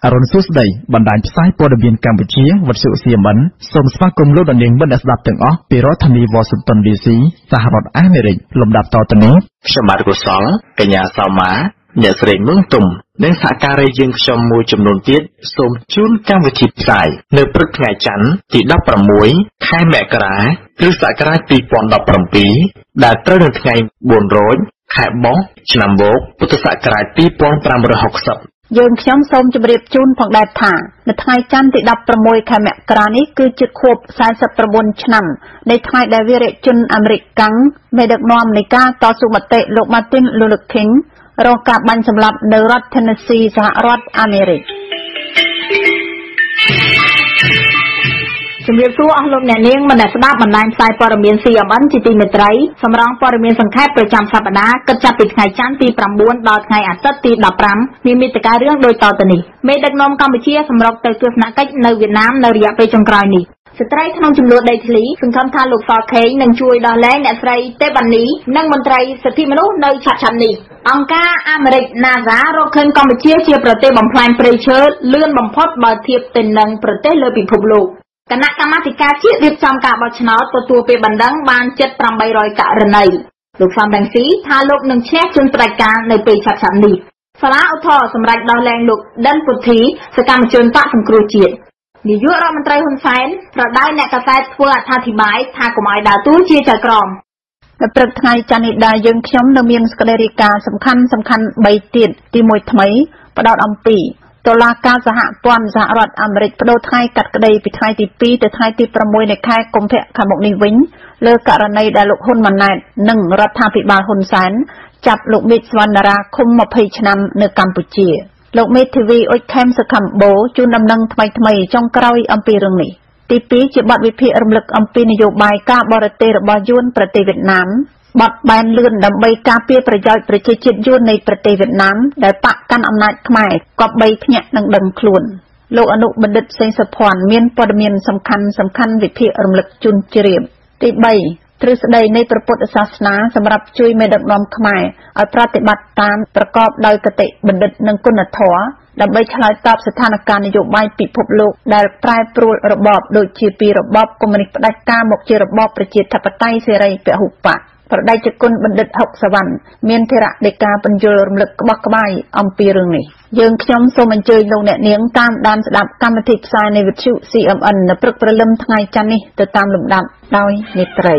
អរុនសុស្ដីបណ្ដាញផ្សាយព័ត៌មានកម្ពុជាវត្តសុ CMN សូមស្វាគមន៍លោកនាងបណ្ដាស្ដាប់ទាំងអស់ពីរដ្ឋធានី Washington DC សហរដ្ឋអាមេរិកលំដាប់តទៅនេះខ្ញុំបាទកុសលកញ្ញាសោមាអ្នកស្រីមឿងទុំនិងសហការីយើងខ្ញុំមួយចំនួនទៀតសូមជូនកម្មវិធីផ្សាយនៅព្រឹកថ្ងៃច័ន្ទទី16ខែមករាគ្រិស្តសករាជ2017ដែលត្រូវនៅថ្ងៃ4រោចខែបោះឆ្នាំបូកពុទ្ធសករាជ2560 យើងខ្ញុំសូមជម្រាបជូនផងដែរថានៅថ្ងៃច័ន្ទទី16ខែមករានេះគឺជាខួប49ឆ្នាំនៃថ្ងៃដែលវីរជនអាមេរិកកាំងមេដឹកនាំនៃការតស៊ូមតិលោក Martin Luther King រងការបាញ់សម្លាប់នៅរដ្ឋ Tennessee សហរដ្ឋអាមេរិកជំរាបសួរអស់លោកអ្នកនាងមិនដែលស្ដាប់បណ្ដាញផ្សាយព័ត៌មាន CMN ជាទីមេត្រីសម្រងព័ត៌មានសង្ខេបប្រចាំសប្ដាហ៍គិតចាប់ពីថ្ងៃច័ន្ទទី9ដល់ថ្ងៃអាទិត្យទី15មានមាតិការឿងដូចតទៅនេះមេដឹកនាំកម្ពុជាសម្រុកទៅទស្សនកិច្ចនៅវៀតណាមនៅរយៈពេលចុងក្រោយនេះស្ត្រីក្នុងចំនួនដីធ្លីសង្ឃឹមថាលោកសខេងនឹងជួយដោះលែងអ្នកស្រីទេបានីនិងមន្ត្រីសិទ្ធិមនុស្សនៅឆាត់ឆាន់នេះអង្គការអាមេរិក NASA រកឃើញកម្ពុជាជាប្រទេសបំផ្លាញព្រៃឈើលឿនបំផុតបើធៀបទៅនឹងប្រទេសលើពិភពលោកគណៈកម្មាធិការជាតិរៀបចំការបោះឆ្នោតទទួលពេលបណ្ដឹងបានជិត800ករណីលោកសំរងស៊ីថាលោកនឹងឈ្នះជន់ផ្ដាច់ការនៅពេលឆាប់ៗនេះសាលាឧទ្ធរណ៍សម្រេចដោះលែងលោកដិនពុទ្ធីសកម្មជនបកសង្គ្រោះជាតិនាយករដ្ឋមន្ត្រីហ៊ុនសែនប្រដៅអ្នកកាសែតធ្វើអត្ថាធិប្បាយថាកុំឲ្យដើរតួជាចៅក្រមនៅព្រឹកថ្ងៃច័ន្ទនេះដែរយើងខ្ញុំនៅមានសេចក្តីរាយការណ៍សំខាន់3ទៀតទី1ថ្មីផ្ដោតអំពីតុលាការសហព័ន្ធសហរដ្ឋអាមេរិកបដូរថ្ងៃកាត់ក្តីពីថ្ងៃទី2ទៅថ្ងៃទី6នៃខែកុម្ភៈខាងមុខនេះវិញលើករណីដែលលោកហ៊ុនម៉ាណែតនិងរដ្ឋាភិបាលហ៊ុនសែនចាប់លោកមេឃស្វណ្ណរាឃុំ20ឆ្នាំនៅកម្ពុជាលោកមេធាវីអ៊ុចខេមសខំបូជូនដំណឹងថ្មីចុងក្រោយអំពីរឿងនេះទី2ជាបទវិភាគរំលឹកអំពីនយោបាយការបរទេសរបស់យួនប្រទេសវៀតណាមបត់បែនលឿនដើម្បីការពារប្រយោជន៍ប្រជាជាតិយួននៃប្រទេសវៀតណាមដែលបកកាន់អំណាចខ្មែរគប្បីភ្ញាក់នឹងដឹងខ្លួនលោកអនុបណ្ឌិតសេងសុភ័ណ្ឌមានព័ត៌មានសំខាន់វិភាគរំលឹកជូនជ្រាបទី3ទ្រឹស្ដីនៃព្រះពុទ្ធសាសនាសម្រាប់ជួយមេដឹកនាំខ្មែរឲ្យប្រតិបត្តិតាមប្រកបដោយគតិបណ្ឌិតនិងគុណធម៌ដើម្បីឆ្លើយតបស្ថានភាពនយោបាយពិភពលោកដែលប្រែប្រួលរបបដូចជាពីរបបកុម្មុយនីសផ្ដាច់ការមកជារបបប្រជាធិបតេយ្យសេរីពហុបកប្រដេជគុណបណ្ឌិតហុកសវណ្ណមានធរៈនៃការបញ្យល់រំលឹកក្បោះក្បាយអំពីរឿងនេះយើងខ្ញុំសូមអញ្ជើញលោកអ្នកនាងតាមដានស្ដាប់កម្មវិធីផ្សាយនៃវិទ្យុ CMN នៅព្រឹកព្រលឹមថ្ងៃច័ន្ទនេះទៅតាមលំដាប់ដោយមេត្រី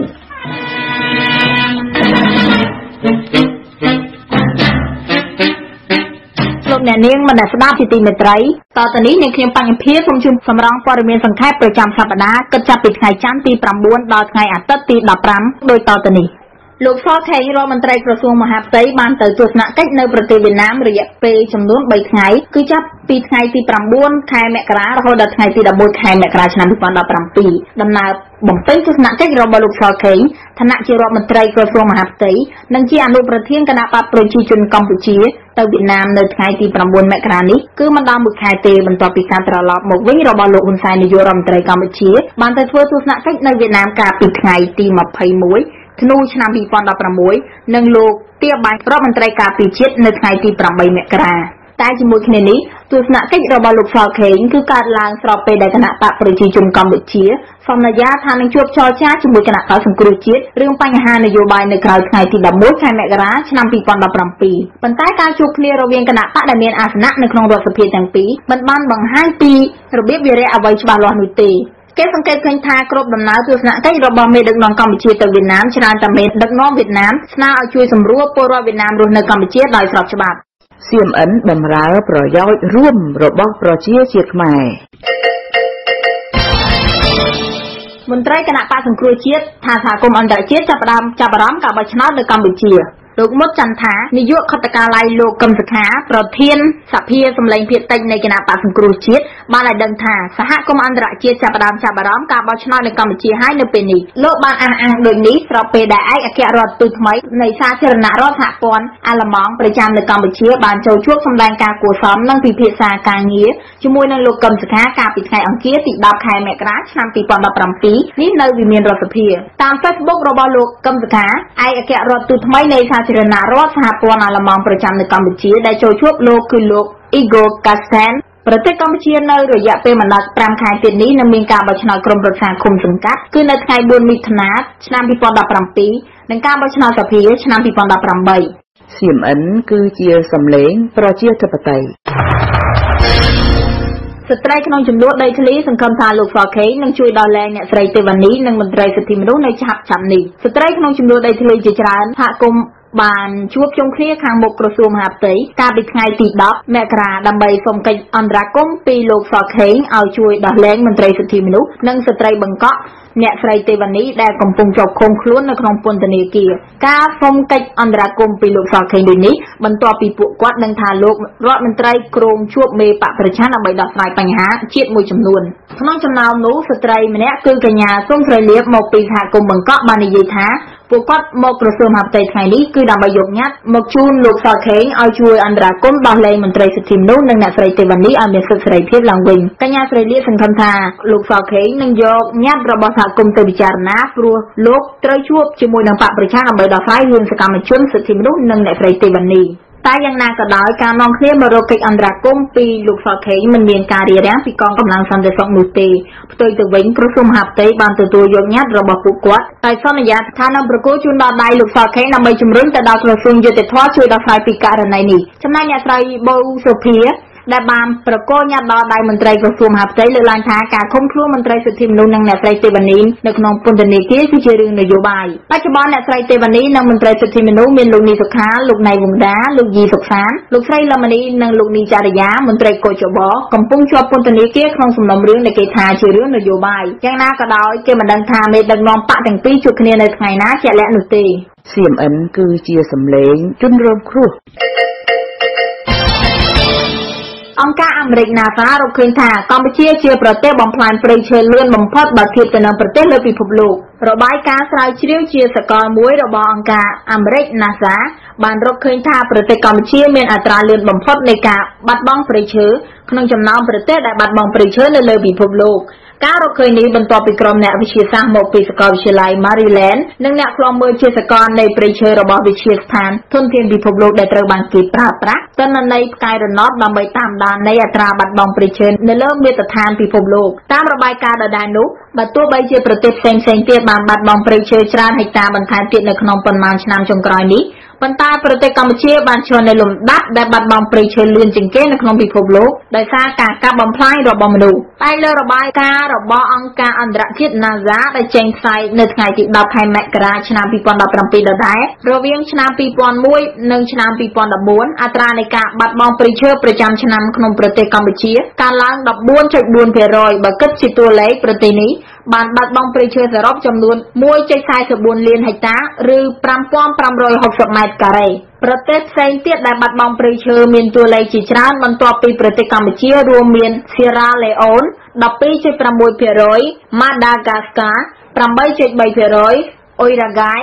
លោកអ្នកនាងមិនដែលស្ដាប់ជាទីមេត្រីតទៅនេះនាងខ្ញុំបញ្ញភាសូមជូនសម្រងព័ត៌មានសង្ខេបប្រចាំសប្ដាហ៍គិតចាប់ពីថ្ងៃច័ន្ទទី9ដល់ថ្ងៃអាទិត្យទី15ដូចតទៅនេះលោកសខេងរដ្ឋមន្ត្រីក្រសួងមហាផ្ទៃបានទៅទស្សនកិច្ចនៅប្រទេសវៀតណាមរយៈពេលចំនួន3ថ្ងៃគឺចាប់ពីថ្ងៃទី9ខែមករារហូតដល់ថ្ងៃទី11ខែមករាឆ្នាំ2017ដំណើរបំពេញទស្សនកិច្ចរបស់លោកសខេងឋានៈជារដ្ឋមន្ត្រីក្រសួងមហាផ្ទៃនិងជាអនុប្រធានគណៈបកប្រជាជនកម្ពុជាទៅវៀតណាមនៅថ្ងៃទី9មករានេះគឺមិនដល់1ខែទេបន្ទាប់ពីការត្រឡប់មកវិញរបស់លោកហ៊ុនសែននាយករដ្ឋមន្ត្រីកម្ពុជាបានទៅធ្វើទស្សនកិច្ចនៅវៀតណាមកាលពីថ្ងៃទី21ធ្នូឆ្នាំ2016និងលោកទាបាញ់រដ្ឋមន្ត្រីការពារជាតិនៅថ្ងៃទី8មករាតែជាមួយគ្នានេះទស្សនកិច្ចរបស់លោកសខេងគឺកើតឡើងស្របពេលដែលគណៈបកប្រជាជនកម្ពុជាសន្យាថានឹងជួបចរចាជាមួយគណៈបកសង្គ្រោះជាតិរឿងបញ្ហានយោបាយនៅក្រៅថ្ងៃទី11ខែមករាឆ្នាំ2017ប៉ុន្តែការជួបគ្នារវាងគណៈបកដែលមានអាសនៈនៅក្នុងរដ្ឋសភាទាំងពីរមិនបានបង្ហាញពីរបៀបវារៈអ្វីច្បាស់លាស់នោះទេគេសង្កេតឃើញថាគ្រប់ដំណើរទស្សនកិច្ចរបស់មេដឹកនាំកម្ពុជាទៅវៀតណាមច្រើនតែមេដឹកនាំវៀតណាមស្នើឲ្យជួយសម្រួលពលរដ្ឋវៀតណាមរស់នៅកម្ពុជាដោយស្របច្បាប់ CMN បម្រើប្រយោជន៍រួមរបស់ប្រជាជាតិខ្មែរមន្ត្រីគណៈបកសង្គ្រោះជាតិថាសហគមន៍អន្តរជាតិចាប់អារម្មណ៍ការបោះឆ្នោតនៅកម្ពុជាលោកមុតចន្ទថានាយកខេត្តកាឡៃលោកកឹមសុខាប្រធានសភាសម្លេងភាគតិចនៃគណៈបកសង្គ្រោះជាតិបានឲ្យដឹងថាសហគមន៍អន្តរជាតិចាប់អារម្មណ៍ការបោះឆ្នោតនៅកម្ពុជាហើយនៅពេលនេះលោកបានអះអាងដូចនេះស្របពេលដែលឯកអគ្គរដ្ឋទូតថ្មីនៃសាធារណរដ្ឋសហព័ន្ធអាល្លឺម៉ង់ប្រចាំនៅកម្ពុជាបានចូលជួបសម្ដែងការគួរសមនិងពិភាក្សាការងារជាមួយនឹងលោកកឹមសុខាកាលពីថ្ងៃអង្គារទី10ខែមករាឆ្នាំ2017នេះនៅវិមានរដ្ឋសភាតាម Facebook របស់លោកកឹមសុខាឯកអគ្គរដ្ឋទូតថ្មីនៃសាធារណរដ្ឋសហព័ន្ធអាល្លឺម៉ង់ប្រចាំនៅកម្ពុជាដែលចូលជួបលោកគឺលោក Igor Kasten ប្រទេសកម្ពុជានៅរយៈពេលមិនដល់5ខែទៀតនេះនឹងមានការបោះឆ្នោតក្រុមប្រឹក្សាឃុំសង្កាត់គឺនៅថ្ងៃ4មិថុនាឆ្នាំ2017និងការបោះឆ្នោតសភាឆ្នាំ2018 CMN គឺជាសម្លេងប្រជាធិបតេយ្យស្ត្រីក្នុងចំនួនដីធ្លីសង្ឃឹមថាលោកសខេងនឹងជួយដល់លែងអ្នកស្រីទេវ៉ានីនិងមន្ត្រីសិទ្ធិមនុស្សនៅឆាប់នេះស្ត្រីក្នុងចំនួនដីធ្លីជាច្រើនសហគមន៍បានជួបជុំគ្នាខាងមុខក្រសួងមហាផ្ទៃកាលពីថ្ងៃទី10មករាដើម្បីសុំកិច្ចអន្តរាគមន៍ពីលោកសខេងឲ្យជួយដោះលែងមន្ត្រីសិទ្ធិមនុស្សនិងស្ត្រីបង្កក់អ្នកស្រីទេវ៉ានីដែលកំពុងជាប់ឃុំខ្លួននៅក្នុងពន្ធនាគារការសុំកិច្ចអន្តរាគមន៍ពីលោកសខេងដូចនេះបន្ទាប់ពីពួកគាត់ដឹងថាលោករដ្ឋមន្ត្រីគ្រោងជួបមេបកប្រឆាំងដើម្បីដោះស្រាយបញ្ហាជាតិមួយចំនួនក្នុងចំណោមនោះស្ត្រីម្នាក់គឺកញ្ញាសុំស្រីលៀបមកពីសហគមន៍បង្កក់បាននិយាយថាពួកគាត់មកក្រសួងមហាផ្ទៃថ្ងៃនេះគឺដើម្បីយកញត្តិមកជូនលោកសខេងឲ្យជួយអន្តរាគមន៍ដោះលែងមន្ត្រីសិទ្ធិមនុស្សនិងអ្នកស្រីទេវ៉ានីឲ្យមានសិទ្ធិសេរីភាពឡើងវិញកញ្ញាស្រីលៀបសង្ឃឹមថាលោកសខេងនឹងយកញត្តិរបស់សហគមន៍ទៅពិចារណាព្រោះលោកត្រូវជួបជាមួយនឹងបកប្រឆាំងដើម្បីដោះស្រាយរឿងសកម្មជនសិទ្ធិមនុស្សនិងអ្នកស្រីទេវ៉ានីតែយ៉ាងណាក៏ដោយការនាំគ្នាមករកកិច្ចអន្តរាគមន៍ពីលោកសខេងមិនមានការរារាំងពីកងកម្លាំងសន្តិសុខនោះទេផ្ទុយទៅវិញក្រសួងមហាផ្ទៃបានទទួលយកញត្តិរបស់ពួកគាត់តែសន្យាថានឹងប្រគល់ជូនដល់ដៃលោកសខេងដើម្បីជំរុញទៅដល់ក្រសួងយុតិធម៌ជួយដោះស្រាយពីករណីនេះចំណែកអ្នកស្រីប៊ូសូភាដែលបានប្រកល់ញត្តិដល់ដៃមន្ត្រីក្រសួងមហាផ្ទៃលើកឡើងថាការឃុំខ្លួនមន្ត្រីសិទ្ធិមនុស្សនិងអ្នកស្រីទេវ៉ានីនៅក្នុងពន្ធនាគារគឺជារឿងនយោបាយបច្ចុប្បន្នអ្នកស្រីទេវ៉ានីនិងមន្ត្រីសិទ្ធិមនុស្សមានលោកនីសុខាលោកណៃវង្ដាលោកយីសុកសានលោកស្រីលំនីនិងលោកនីចារ្យាមន្ត្រីកោចបកំពុងជាប់ពន្ធនាគារក្នុងសំណុំរឿងដែលគេថាជារឿងនយោបាយយ៉ាងណាក៏ដោយគេមិនដឹងថាមេដឹកនាំបកទាំងពីរជួបគ្នានៅថ្ងៃណាជាក់លាក់នោះទេ CMN គឺជាសម្លេងជនរងគ្រោះអង្គការអាមេរិក NASA រកឃើញថាកម្ពុជាជាប្រទេសបំផ្លាញព្រៃឈើលឿនបំផុតបើធៀបទៅនឹងប្រទេសលើពិភពលោករបាយការណ៍ស្រាវជ្រាវជាសកលមួយរបស់អង្គការអាមេរិក NASA បានរកឃើញថាប្រទេសកម្ពុជាមានអត្រាលឿនបំផុតនៃការបាត់បង់ព្រៃឈើក្នុងចំណោមប្រទេសដែលបាត់បង់ព្រៃឈើនៅលើពិភពលោកការរកឃើញនេះបន្ទាប់ពីក្រុមអ្នកវិទ្យាសាស្ត្រមកពីសាកលវិទ្យាល័យ Maryland និងអ្នកឃ្លាំមើលជាសកលនៃព្រៃឈើរបស់វិទ្យាស្ថានធនធានពិភពលោកដែលត្រូវបានគេប្រើប្រាស់ទិន្នន័យផ្កាយរណបដើម្បីតាមដាននៃអត្រាបាត់បង់ព្រៃឈើនៅលើមាត្រដ្ឋានពិភពលោកតាមរបាយការណ៍ដដែលនោះបើទោះបីជាប្រទេសផ្សេងៗទៀតបានបាត់បង់ព្រៃឈើច្រើនហិកតាបន្ថែមទៀតនៅក្នុងប៉ុន្មានឆ្នាំចុងក្រោយនេះប៉ុន្តែប្រទេសកម្ពុជាបានឈរនៅលំដាប់ដែលបាត់បង់ព្រៃឈើលឿនជាងគេនៅក្នុងពិភពលោកដោយសារការកាប់បំផ្លាញរបស់មនុស្សតែលើរបាយការណ៍របស់អង្គការអន្តរជាតិ NASA ដែលចេញផ្សាយនៅថ្ងៃទី10ខែមករាឆ្នាំ2017ដដែលរវាងឆ្នាំ2001និងឆ្នាំ2014អត្រានៃការបាត់បង់ព្រៃឈើប្រចាំឆ្នាំក្នុងប្រទេសកម្ពុជាកើនឡើង 14.4% បើគិតជាតួលេខប្រទេសនេះបានបាត់បង់ព្រៃឈើសរុបចំនួន 1.44 លានហិកតាឬ 5,560 ម៉ែត្រការ៉េប្រទេសផ្សេងទៀតដែលបាត់បង់ព្រៃឈើមានតួលេខជាច្រើនបន្ទាប់ពីប្រទេសកម្ពុជារួមមាន Sierra Leone 12.6%, Madagascar 8.3%, Uruguay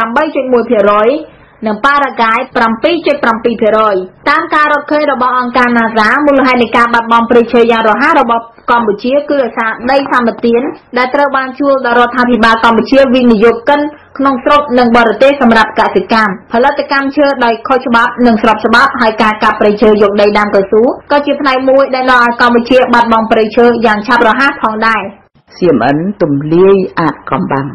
8.1%និងប៉ារ៉ាហ្គាយ 7.7% តាមការរកឃើញរបស់អង្គការ NASA មូលហេតុនៃការបាត់បង់ព្រៃឈើយ៉ាងរហ័សរបស់កម្ពុជាគឺដោយសារដីសម្បទានដែលត្រូវបានជួលដល់រដ្ឋាភិបាលកម្ពុជាវិនិយោគិនក្នុងស្រុកនិងបរទេសសម្រាប់កសិកម្មផលិតកម្មឈើដោយខុសច្បាប់និងស្របច្បាប់ហើយការកាប់ព្រៃឈើយកដីដាំកៅស៊ូក៏ជាផ្នែកមួយដែលនាំឲ្យកម្ពុជាបាត់បង់ព្រៃឈើយ៉ាងឆាប់រហ័សផងដែរ CMN ទំលាយអាថ៌កំបាំង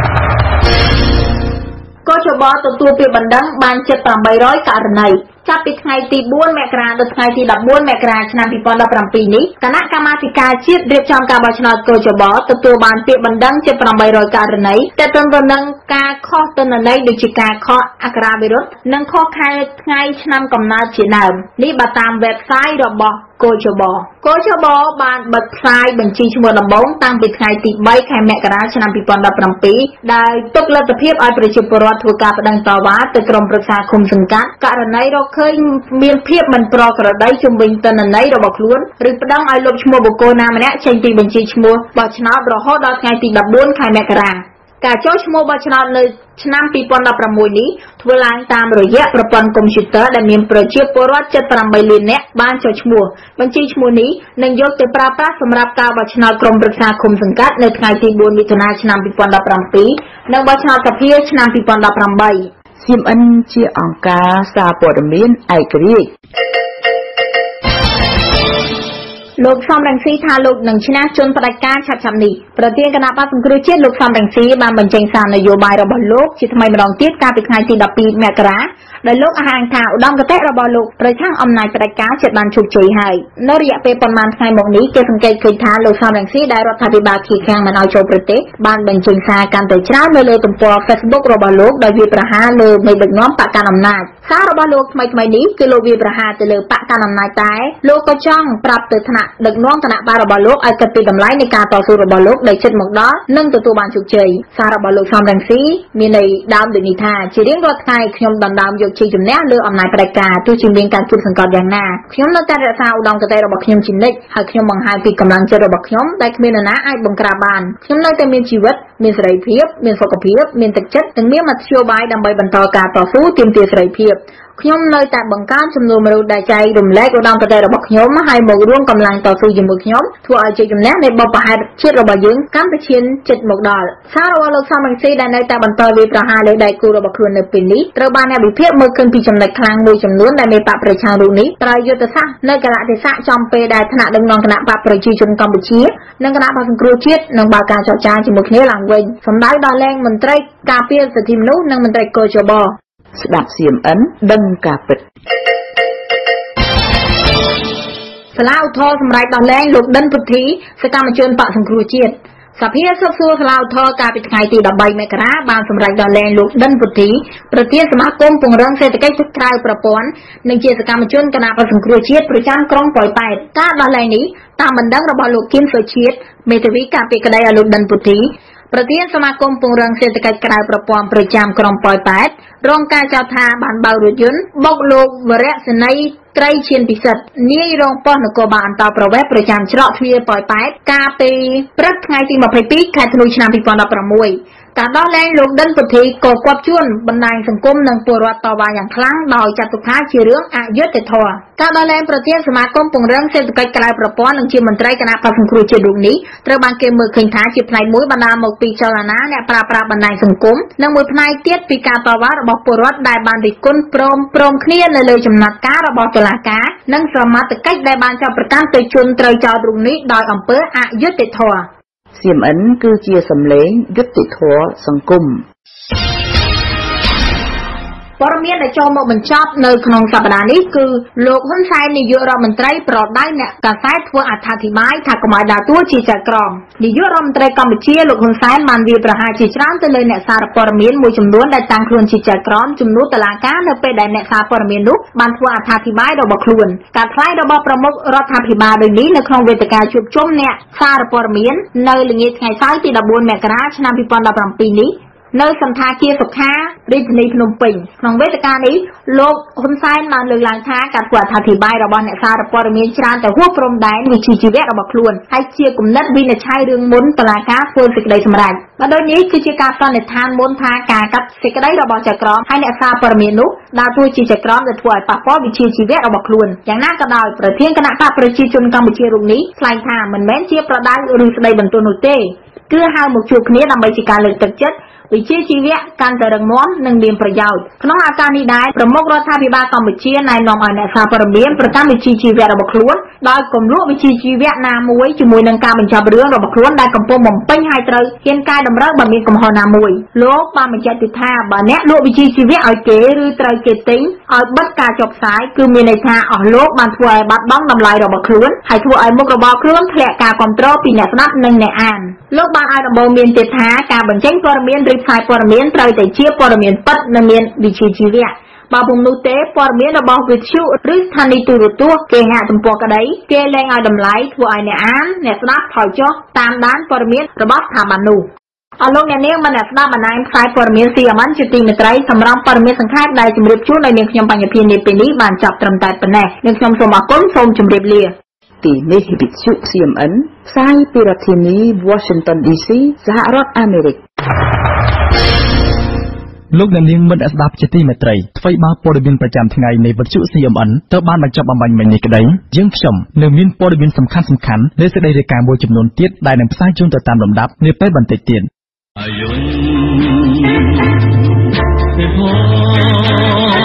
កោចបទទួលពាក្យបណ្ដឹងបានជិត800ករណីចាប់ពីថ្ងៃទី4មករាដល់ថ្ងៃទី14មករាឆ្នាំ2017នេះគណៈកម្មាធិការជាតិរៀបចំការបោះឆ្នោតកោចបទទួលបានពាក្យបណ្ដឹងជិត800ករណីទាក់ទងទៅនឹងការខុសទិន្នន័យដូចជាការខុសអក្ខរាវិរុទ្ធនិងខុសខែថ្ងៃឆ្នាំកំណើតជាដើមនេះបើតាម website របស់កោចបបានបិទផ្សាយបញ្ជីឈ្មោះដំបូងតាំងពីថ្ងៃទី3ខែមករាឆ្នាំ2017ដោយទុកលទ្ធភាពឲ្យប្រជាពលរដ្ឋធ្វើការប្តឹងតវ៉ាទៅក្រុមប្រឹក្សាឃុំសង្កាត់ករណីរកឃើញមានភាពមិនប្រក្រតីជំវិញទិន្នន័យរបស់ខ្លួនឬប្តឹងឲ្យលុបឈ្មោះបុគ្គលណាម្នាក់ចេញពីបញ្ជីឈ្មោះបោះឆ្នោតរហូតដល់ថ្ងៃទី14ខែមករាការចូលឈ្មោះបោះឆ្នោតនៅឆ្នាំ2016នេះធ្វើឡើងតាមរយៈប្រព័ន្ធកុំព្យូទ័រដែលមានប្រជាពលរដ្ឋជិត8លាននាក់បានចុះឈ្មោះបញ្ជីឈ្មោះនេះនឹងយកទៅប្រើប្រាស់សម្រាប់ការបោះឆ្នោតក្រុមប្រឹក្សាឃុំសង្កាត់នៅថ្ងៃទី4មិថុនាឆ្នាំ2017និងបោះឆ្នោតសភាឆ្នាំ2018 CMN ជាអង្គការសារព័ត៌មានឯករាជ្យលោកសំរងស៊ីថាលោកនឹងឈ្នះជន់ផ្ដាច់ការឆាប់ៗនេះប្រធានគណៈបក្សសង្គ្រោះជាតិលោកសំរងស៊ីបានបញ្ចេញសារនយោបាយរបស់លោកជាថ្មីម្ដងទៀតកាលពីថ្ងៃទី12មករាដោយលោកអះអាងថាឧត្តមគតិរបស់លោកប្រឆាំងអំណាចផ្ដាច់ការជិតបានជោគជ័យហើយនៅរយៈពេលប៉ុន្មានថ្ងៃមកនេះគេសង្កេតឃើញថាលោកសំរងស៊ីដែលរដ្ឋាភិបាលឃាតខាំងមិនឲ្យចូលប្រទេសបានបញ្ចេញសារកាន់តែច្រើននៅលើទំព័រ Facebook របស់លោកដោយវាប្រហារលើមេដឹកនាំបកកណ្ដាលអំណាចសាររបស់លោកថ្មីៗនេះគឺលោកវាប្រហារទៅលើបកកណ្ដាលអំណាចតែលោកក៏ចង់ប្រាប់ទៅថ្នាក់ដឹកនាំគណៈបករបស់លោកឲ្យគិតពីតម្លៃនៃការតស៊ូរបស់លោកដែលជិតមកដល់និងទទួលបានជោគជ័យសាររបស់លោកសំរងស៊ីមានន័យដើមដូចនេះថាជារៀងរាល់ថ្ងៃខ្ញុំដណ្ដើមយកជ័យជំនះលើអំណាចផ្ដាច់ការទោះជាមានការជួបសង្កត់យ៉ាងណាខ្ញុំនៅតែរក្សាឧត្តមគតិរបស់ខ្ញុំជានិច្ចហើយខ្ញុំបង្ហាញពីកម្លាំងចិត្តរបស់ខ្ញុំដែលគ្មាននរណាអាចបង្ក្រាបបានខ្ញុំនៅតែមានជីវិតមានសេរីភាពមានសុខភាពមានទឹកចិត្តនិងមានមធ្យោបាយដើម្បីបន្តការតស៊ូទាមទារសេរីភាពខ្ញុំនៅតែបង្កើនចំនួនមនុស្សដែលចែករំលែកឧត្តមគតិរបស់ខ្ញុំហើយមករួមកម្លាំងតស៊ូជាមួយខ្ញុំធ្វើឲ្យជ័យជំនះនៃបបផែនជាតិរបស់យើងកាន់តែឈានជិតមកដល់សាររបស់លោកសំរងស៊ីដែលនៅតែបន្តវាប្រហារលើដៃគូរបស់ខ្លួននៅពេលនេះត្រូវបានអ្នកវិភាគមើលឃើញពីចំណុចខ្លាំងមួយចំនួនដែលមេបកប្រឆាំងរូបនេះប្រើយុទ្ធសាស្ត្រនៅកលៈទេសៈចំពេលដែលថ្នាក់ដឹកនាំគណៈបកប្រជាជនកម្ពុជានិងគណៈបកសង្គ្រោះជាតិនឹងបើកការចរចាជាមួយគ្នាឡើងវិញសម្ដៅដល់លែងមន្ត្រីការពារសិទ្ធិមនុស្សនិងមន្ត្រីកោជបស្ដាប់ CMN ដឹងការពិតសាលាឧទ្ធរណ៍សម្រាប់ដោះលែងលោកដិនពុទ្ធីសកម្មជនបកសង្គ្រោះជាតិសភាស៊ើបសួរសាលាឧទ្ធរណ៍កាលពីថ្ងៃទី13មករាបានសម្រេចដោះលែងលោកដិនពុទ្ធីប្រធានសមាគមពង្រឹងសេដ្ឋកិច្ចក្រៅប្រព័ន្ធនិងជាសកម្មជនគណៈបក្សសង្គ្រោះជាតិប្រចាំក្រុងប៉ោយប៉ែតការដោះលែងនេះតាមបណ្ដឹងរបស់លោកគៀមសុជាតិមេធាវីការពារក្តីឲ្យលោកដិនពុទ្ធីប្រធានសមាគមពង្រឹងសេដ្ឋកិច្ចក្រៅប្រព័ន្ធប្រចាំក្រុងប៉ោយប៉ែតរងការចោទថាបានបើករថយន្តបុកលោកវរៈសេនីយ៍ត្រីឈានពិសិដ្ឋនាយរងប៉ុស្តិ៍នគរបាលអន្តរប្រវេសន៍ប្រចាំច្រកទ្វារប៉ោយប៉ែតកាលពីព្រឹកថ្ងៃទី22ខែធ្នូឆ្នាំ2016ការដោះលែងលោកដិនពុទ្ធីក៏គាប់ជួនបណ្ដាញសង្គមនិងពលរដ្ឋតវ៉ាយ៉ាងខ្លាំងដោយចាត់ទុកថាជារឿងអយុត្តិធម៌ការដោះលែងប្រធានសមាគមពង្រឹងសេដ្ឋកិច្ចក្រៅប្រព័ន្ធនិងជាមន្ត្រីគណៈបក្សសង្គ្រោះជាតិរូបនេះត្រូវបានគេមើលឃើញថាជាផ្នែកមួយបណ្ដាលមកពីចលនាអ្នកប្រើប្រាស់បណ្ដាញសង្គមនិងមួយផ្នែកទៀតពីការតវ៉ារបស់ពលរដ្ឋដែលបានរិះគន់ព្រមគ្នានៅលើចំណាត់ការរបស់តុលាការនិងសមត្ថកិច្ចដែលបានចាប់ប្រកាន់ទៅជនត្រូវចោទរូបនេះដោយអំពើអយុត្តិធម៌ CMN គឺជាសម្លេងយុត្តិធម៌សង្គមព័ត៌មានដែលចូលមកបញ្ចប់នៅក្នុងសប្តាហ៍នេះគឺលោកហ៊ុនសែននាយករដ្ឋមន្ត្រីប្រដៅអ្នកកាសែតធ្វើអត្ថាធិប្បាយថាកុំឲ្យដើរតួជាចៅក្រមនាយករដ្ឋមន្ត្រីកម្ពុជាលោកហ៊ុនសែនបានវាប្រហារជាច្រើនទៅលើអ្នកសារព័ត៌មានមួយចំនួនដែលតាំងខ្លួនជាចៅក្រមជំនួសតុលាការនៅពេលដែលអ្នកសារព័ត៌មាននោះបានធ្វើអត្ថាធិប្បាយរបស់ខ្លួនការថ្លែងរបស់ប្រមុខរដ្ឋាភិបាលដូចនេះនៅក្នុងវេទិកាជួបជុំអ្នកសារព័ត៌មាននៅល្ងាចថ្ងៃសៅរ៍ទី14មករាឆ្នាំ2017នេះនៅសន្តាគារសុខារាជធានីភ្នំពេញក្នុងវេទិកានេះលោកហ៊ុនសែនបានលើកឡើងថាការធ្វើអត្ថាធិប្បាយរបស់អ្នកសារព័ត៌មានច្រើនតែហួសព្រំដែនវិជ្ជាជីវៈរបស់ខ្លួនហើយជាគំនិតវិនិច្ឆ័យរឿងមុនតុលាការធ្វើសេចក្តីសម្រេចបើដូចនេះគឺជាការសន្និដ្ឋានមុនថាការកាត់សេចក្តីរបស់ចៅក្រមហើយអ្នកសារព័ត៌មាននោះដើរតួជាចៅក្រមដែលធ្វើឲ្យប៉ះពាល់វិជ្ជាជីវៈរបស់ខ្លួនយ៉ាងណាក៏ដោយប្រធានគណៈបកប្រជាជនកម្ពុជារូបនេះថ្លែងថាមិនមែនជាប្រដៅឬស្ដីបន្ទោសនោះទេគឺហៅមកជួបគ្នាដើម្បីជាការលើកទឹកចិត្តវិជ្ជាជីវៈកាន់តែរឹងមាំនិងមានប្រយោជន៍ក្នុងឱកាសនេះដែរប្រមុខរដ្ឋាភិបាលកម្ពុជាណែនាំឲ្យអ្នកសារព័ត៌មានប្រកាន់វិជ្ជាជីវៈរបស់ខ្លួនដោយគម្រោងវិជ្ជាជីវៈណាមួយជាមួយនឹងការបញ្ចប់រឿងរបស់ខ្លួនដែលកំពុងបំពេញឲ្យត្រូវហ៊ានកែតម្រូវបើមានកំហុសណាមួយលោកបានបញ្ជាក់ទៀតថាបើអ្នកលក់វិជ្ជាជីវៈឲ្យគេឬត្រូវគេទិញឲ្យបិទការចុះផ្សាយគឺមានន័យថាអស់លោកបានធ្វើឲ្យបាត់បង់តម្លៃរបស់ខ្លួនហើយធ្វើឲ្យមុខរបរខ្លួនធ្លាក់ការគ្រប់គ្រងពីអ្នកស្ដាប់និងអ្នកអានលោកបានឲ្យដំបូងមានទៀតថាការបញ្ចេញព័ត៌មានឬផ្សាយព័ត៌មានត្រូវតែជាព័ត៌មានពិតនិងមានវិជ្ជាជីវៈបើពុំនោះទេព័ត៌មានរបស់វិទ្យុឬស្ថានីយទូរទស្សន៍គេហាក់ទំព័រក្តីគេលែងឲ្យតម្លៃធ្វើឲ្យអ្នកអានអ្នកស្ដាប់ថយចុះតាមដានព័ត៌មានរបស់ស្ថាប័ននោះអរលោកអ្នកនាងបានស្ដាប់បណ្ដាញផ្សាយព័ត៌មាន CMN ជាទីមេត្រីសម្រាប់ព័ត៌មានសង្ខេបដែលជម្រាបជូនឲ្យនាងខ្ញុំបញ្ញភានាពេលនេះបានចប់ត្រឹមតែប៉ុណ្ណេះនាងខ្ញុំសូមអរគុណសូមជម្រាបលាទីនេះវិទ្យុ CMN ផ្សាយពីរដ្ឋធានី Washington DC សហរដ្ឋអាមេរិកលោកអ្នកនាងមិត្តស្ដាប់ជាទីមេត្រីអ្វីបើព័ត៌មានប្រចាំថ្ងៃនៃវិទ្យុ CMN ទៅបានបញ្ចប់អំបញ្ញមិញនេះក្តីយើងខ្ញុំនៅមានព័ត៌មានសំខាន់ៗនៃសេចក្តីរាយការណ៍មួយចំនួនទៀតដែលនឹងផ្សាយជូនទៅតាមលំដាប់នាពេលបន្តិចទៀត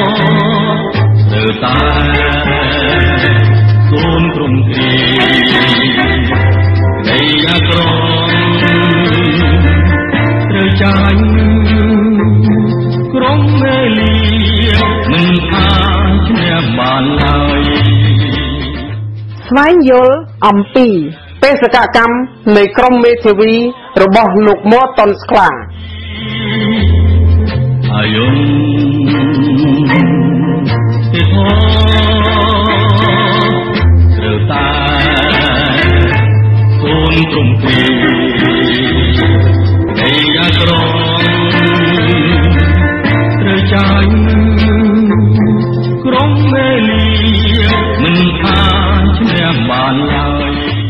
សូមទ្រង់ទ្រាវែងយល់អំពីបេសកកម្មនៃក្រុមមេធាវីរបស់លោកម៉ូតុនស្ក្លាអាយុទីហោត្រូវតែកូនព្រំព្រៀងនៃអាក្រមត្រូវចាញ់ក្រុមមេលាមិនថាឈ្នះបានឡើយ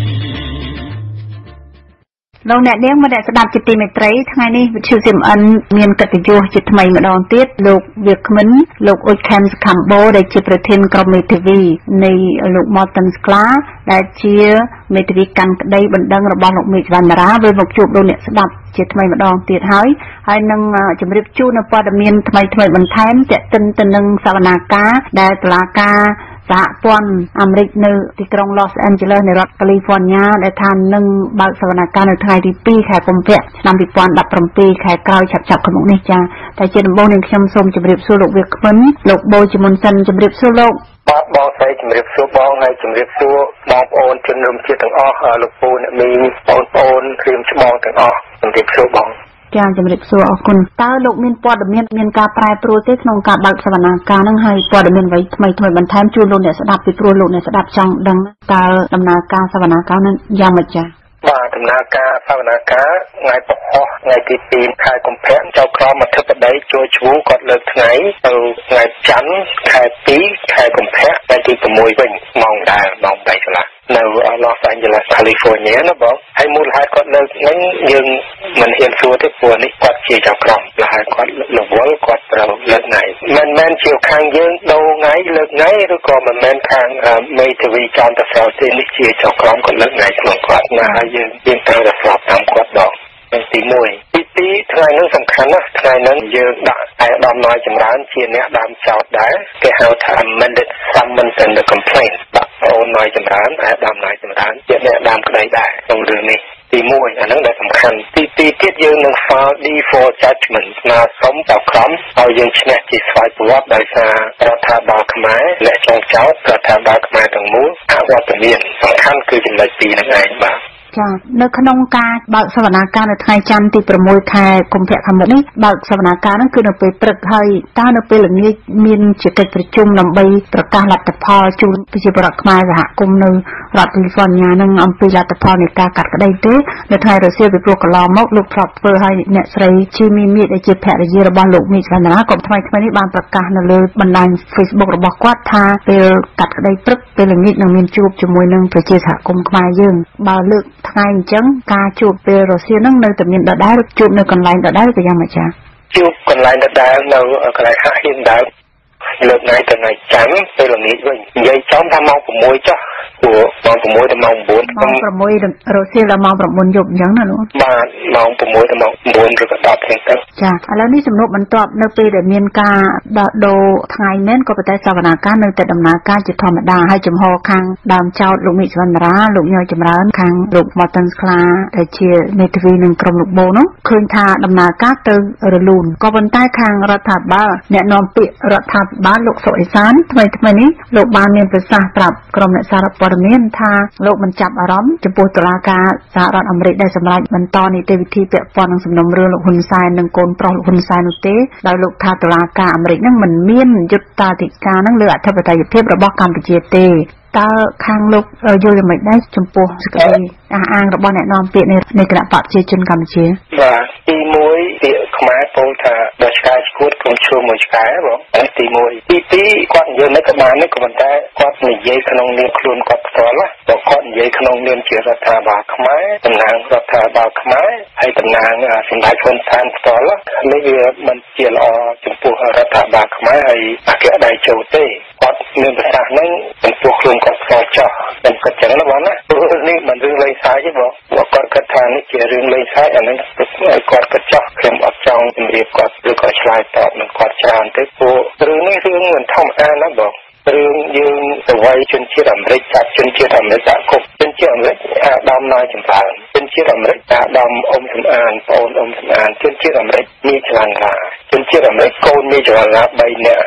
លោកអ្នកនាងមកស្ដាប់ជាទីមេត្រីថ្ងៃនេះវិទ្យុ CMN មានកិត្តិយសជាថ្មីម្ដងទៀតលោកវាគ្មិនលោកអ៊ុចខេមសខំបូដែលជាប្រធានក្រុមមេធាវីនៃលោកម៉ូតុនស្ក្លាដែលជាមេធាវីកាន់ក្តីបណ្ដឹងរបស់លោកមេឃវណ្ណរាវិលមកជួបលោកអ្នកស្ដាប់ជាថ្មីម្ដងទៀតហើយនឹងជម្រាបជូននៅព័ត៌មានថ្មីបន្ថែមទាក់ទិនទៅនឹងសវនាការដែលតុលាការសហព័ន្ធអាមេរិកនៅទីក្រុង Los Angeles នៃរដ្ឋ California ដែលថានឹងបើកសវនកម្មនៅថ្ងៃទី2ខែកុម្ភៈឆ្នាំ2017ខែក្រោយឆាប់ៗខាងមុខនេះចាតែជាដំបូងនឹងខ្ញុំសូមជម្រាបសួរលោកវាគ្មិនលោកបូជាមុនសិនជម្រាបសួរលោកបាទបងស្រីជម្រាបសួរបងហើយជម្រាបសួរបងប្អូនជនរួមជាតិទាំងអស់លោកពូអ្នកមីងបងប្អូនព្រាមច្បងទាំងអស់ជម្រាបសួរបងចាជំរាបសួរអរគុណតើលោកមានព័ត៌មានការប្រែប្រួលទេក្នុងការបើកសវនាការនឹងហើយព័ត៌មានអ្វីថ្មីបន្ថែមជូនលោកអ្នកស្ដាប់ពីព្រោះលោកអ្នកស្ដាប់ចង់ដឹងតើដំណើរការសវនាការនឹងយ៉ាងម៉េចចាបាទដំណើរការសវនាការថ្ងៃពហុថ្ងៃទី2ខែកុម្ភៈចៅក្រមអធិបតីជួឈ្មោះគាត់លើកថ្ងៃទៅថ្ងៃច័ន្ទខែ2ខែកុម្ភៈថ្ងៃទី6វិញម៉ោងដែរម៉ោង3កន្លះនៅ Los Angeles California ណាបងហើយមូលហេតុគាត់លើកហ្នឹងយើងមិនហ៊ានសួរទេព្រោះនេះគាត់ជាចៅក្រមលហើយគាត់រវល់គាត់ត្រូវលើកថ្ងៃមិនមែនជាខាងយើងដូរថ្ងៃលើកថ្ងៃឬក៏មិនមែនខាងមេធាវីចន្ទសោទេនេះជាចៅក្រមគាត់លើកថ្ងៃខ្លួនគាត់ណាហើយយើងត្រូវតែស្របតាមគាត់ដល់ទី1ទី2ថ្ងៃហ្នឹងសំខាន់ណាស់ថ្ងៃហ្នឹងយើងដាក់ឯកឧត្តមនាយចម្រើនជាអ្នកដើមចោតដែរគេហៅថា amended summons and the complaint ដាក់អូននាយចម្រើនឯកឧត្តមនាយចម្រើនជាអ្នកដើមក្តីដែរក្នុងរឿងនេះទី1អាហ្នឹងដែលសំខាន់ទី2ទៀតយើងនឹង file default judgment ស្នើសុំចៅក្រមឲ្យយើងឈ្នះជាស្វ័យប្រវត្តិដោយសាររដ្ឋាភិបាលខ្មែរและចុងចោតរដ្ឋាភិបាលខ្មែរទាំងមូលអវត្តមានសំខាន់គឺចំណុច2ហ្នឹងឯងបាទចានៅក្នុងការបើកសវនាការនៅថ្ងៃច័ន្ទទី6ខែកុម្ភៈខាងមុខនេះបើកសវនាការហ្នឹងគឺនៅពេលព្រឹកហើយតើនៅពេលល្ងាចមានជាកិច្ចប្រជុំដើម្បីប្រកាសលទ្ធផលជូនប្រជាពលរដ្ឋខ្មែរសហគមន៍នៅរដ្ឋ California នឹងអំពីលទ្ធផលនៃការកាត់ក្តីទេនៅថ្ងៃរសៀលពីព្រោះកន្លងមកលោកធ្លាប់ធ្វើឲ្យអ្នកស្រីជីមីមៀតដែលជាភរិយារបស់លោកមីចន្ទរាក៏ថ្មីនេះបានប្រកាសនៅលើបណ្ដាញ Facebook របស់គាត់ថាពេលកាត់ក្តីព្រឹកពេលល្ងាចនឹងមានជួបជាមួយនឹងប្រជាសហគមន៍ខ្មែរយើងបើលើកថ្ងៃអញ្ចឹងការជួបពេលរសៀលហ្នឹងនៅតែមានដដែលជួបនៅកន្លែងដដែលក៏យ៉ាងម៉េចចាជួបកន្លែងដដែលនៅកន្លែងហាក់ហ៊ានដើមលើកថ្ងៃទៅថ្ងៃច័ន្ទពេលល្ងាចវិញនិយាយចំថាម៉ោង6ចុះព្រោះម៉ោង6ដល់ម៉ោង9 ម៉ោង6រសៀលដល់ម៉ោង9យប់អញ្ចឹងណាលោកបាទម៉ោង6ដល់ម៉ោង9ឬក៏10ហ្នឹងទៅចាឥឡូវនេះសំណួរបន្ទាប់នៅពេលដែលមានការដូរថ្ងៃមែនក៏ប៉ុន្តែសវនាការនៅតែដំណើរការជាធម្មតាហើយចំហខាងដើមចោតលោកមីចវណ្ណរាលោកញយចម្រើនខាងលោកម៉ូតុនស្ក្លាដែលជាមេធាវីនឹងក្រុមលោកបូនោះឃើញថាដំណើរការទៅរលូនក៏ប៉ុន្តែខាងរដ្ឋាភិបាលអ្នកនាំពាក្យរដ្ឋាភិបាលលោកសុអេសានថ្មីនេះលោកបានមានប្រសាសន៍ប្រាប់ក្រុមអ្នកសារព័ត៌មានថាលោកមិនចាប់អារម្មណ៍ចំពោះតុលាការសហរដ្ឋអាមេរិកដែលសម្រេចបន្តនីតិវិធីពាក់ព័ន្ធនឹងសំណុំរឿងលោកហ៊ុនសែននិងកូនប្រុសលោកហ៊ុនសែននោះទេដោយលោកថាតុលាការអាមេរិកនឹងមិនមានយុត្តាធិការនឹងលើអធិបតេយ្យភាពរបស់កម្ពុជាទេតើខាងលោកយល់យ៉ាងម៉េចដែរចំពោះសេចក្តីអះអាងរបស់អ្នកនាំពាក្យនៃគណៈបកប្រជាជនកម្ពុជាបាទទី1ពាក្យខ្មែរពោលថាដល់ឆ្កែឈួតកុំឈ្លោះមួយឆ្កែបងទី1ទី2គាត់និយាយមិនក៏បានក៏ប៉ុន្តែគាត់និយាយក្នុងនាមខ្លួនគាត់ផ្ទាល់ណាគាត់និយាយក្នុងនាមជារដ្ឋាភិបាលខ្មែរតំណាងរដ្ឋាភិបាលខ្មែរហើយតំណាងសម្ដេចហ៊ុនសែនផ្ទាល់នេះវាមិនជាល្អចំពោះរដ្ឋាភិបាលខ្មែរហើយអគ្គដៃជោទេគាត់មានប្រសាសន៍ហ្នឹងចំពោះខ្លួនគាត់ផ្ទាល់ចោះតែគាត់ចឹងណាបងណានេះមិនរឿងលេងសើចទេបងគាត់គិតថានេះជារឿងលេងសើចអានេះគាត់ក៏ចោះខ្ញុំអត់ចង់ជម្រាបគាត់ឬក៏ឆ្លើយតបនឹងគាត់ច្រើនទេព្រោះរឿងនេះរឿងមិនធម្មតាណាបងរឿងយើងទៅវាយជនជាតិអាមេរិកចាប់ជនជាតិអាមេរិកដាក់គុកជនជាតិអាមេរិកអាដាមណយចម្រើនជនជាតិអាមេរិកអាដាមអ៊ុំសំអានប្អូនអ៊ុំសំអានជនជាតិអាមេរិកមីចលនាជនជាតិអាមេរិកកូនមីចលនា3នាក់ជន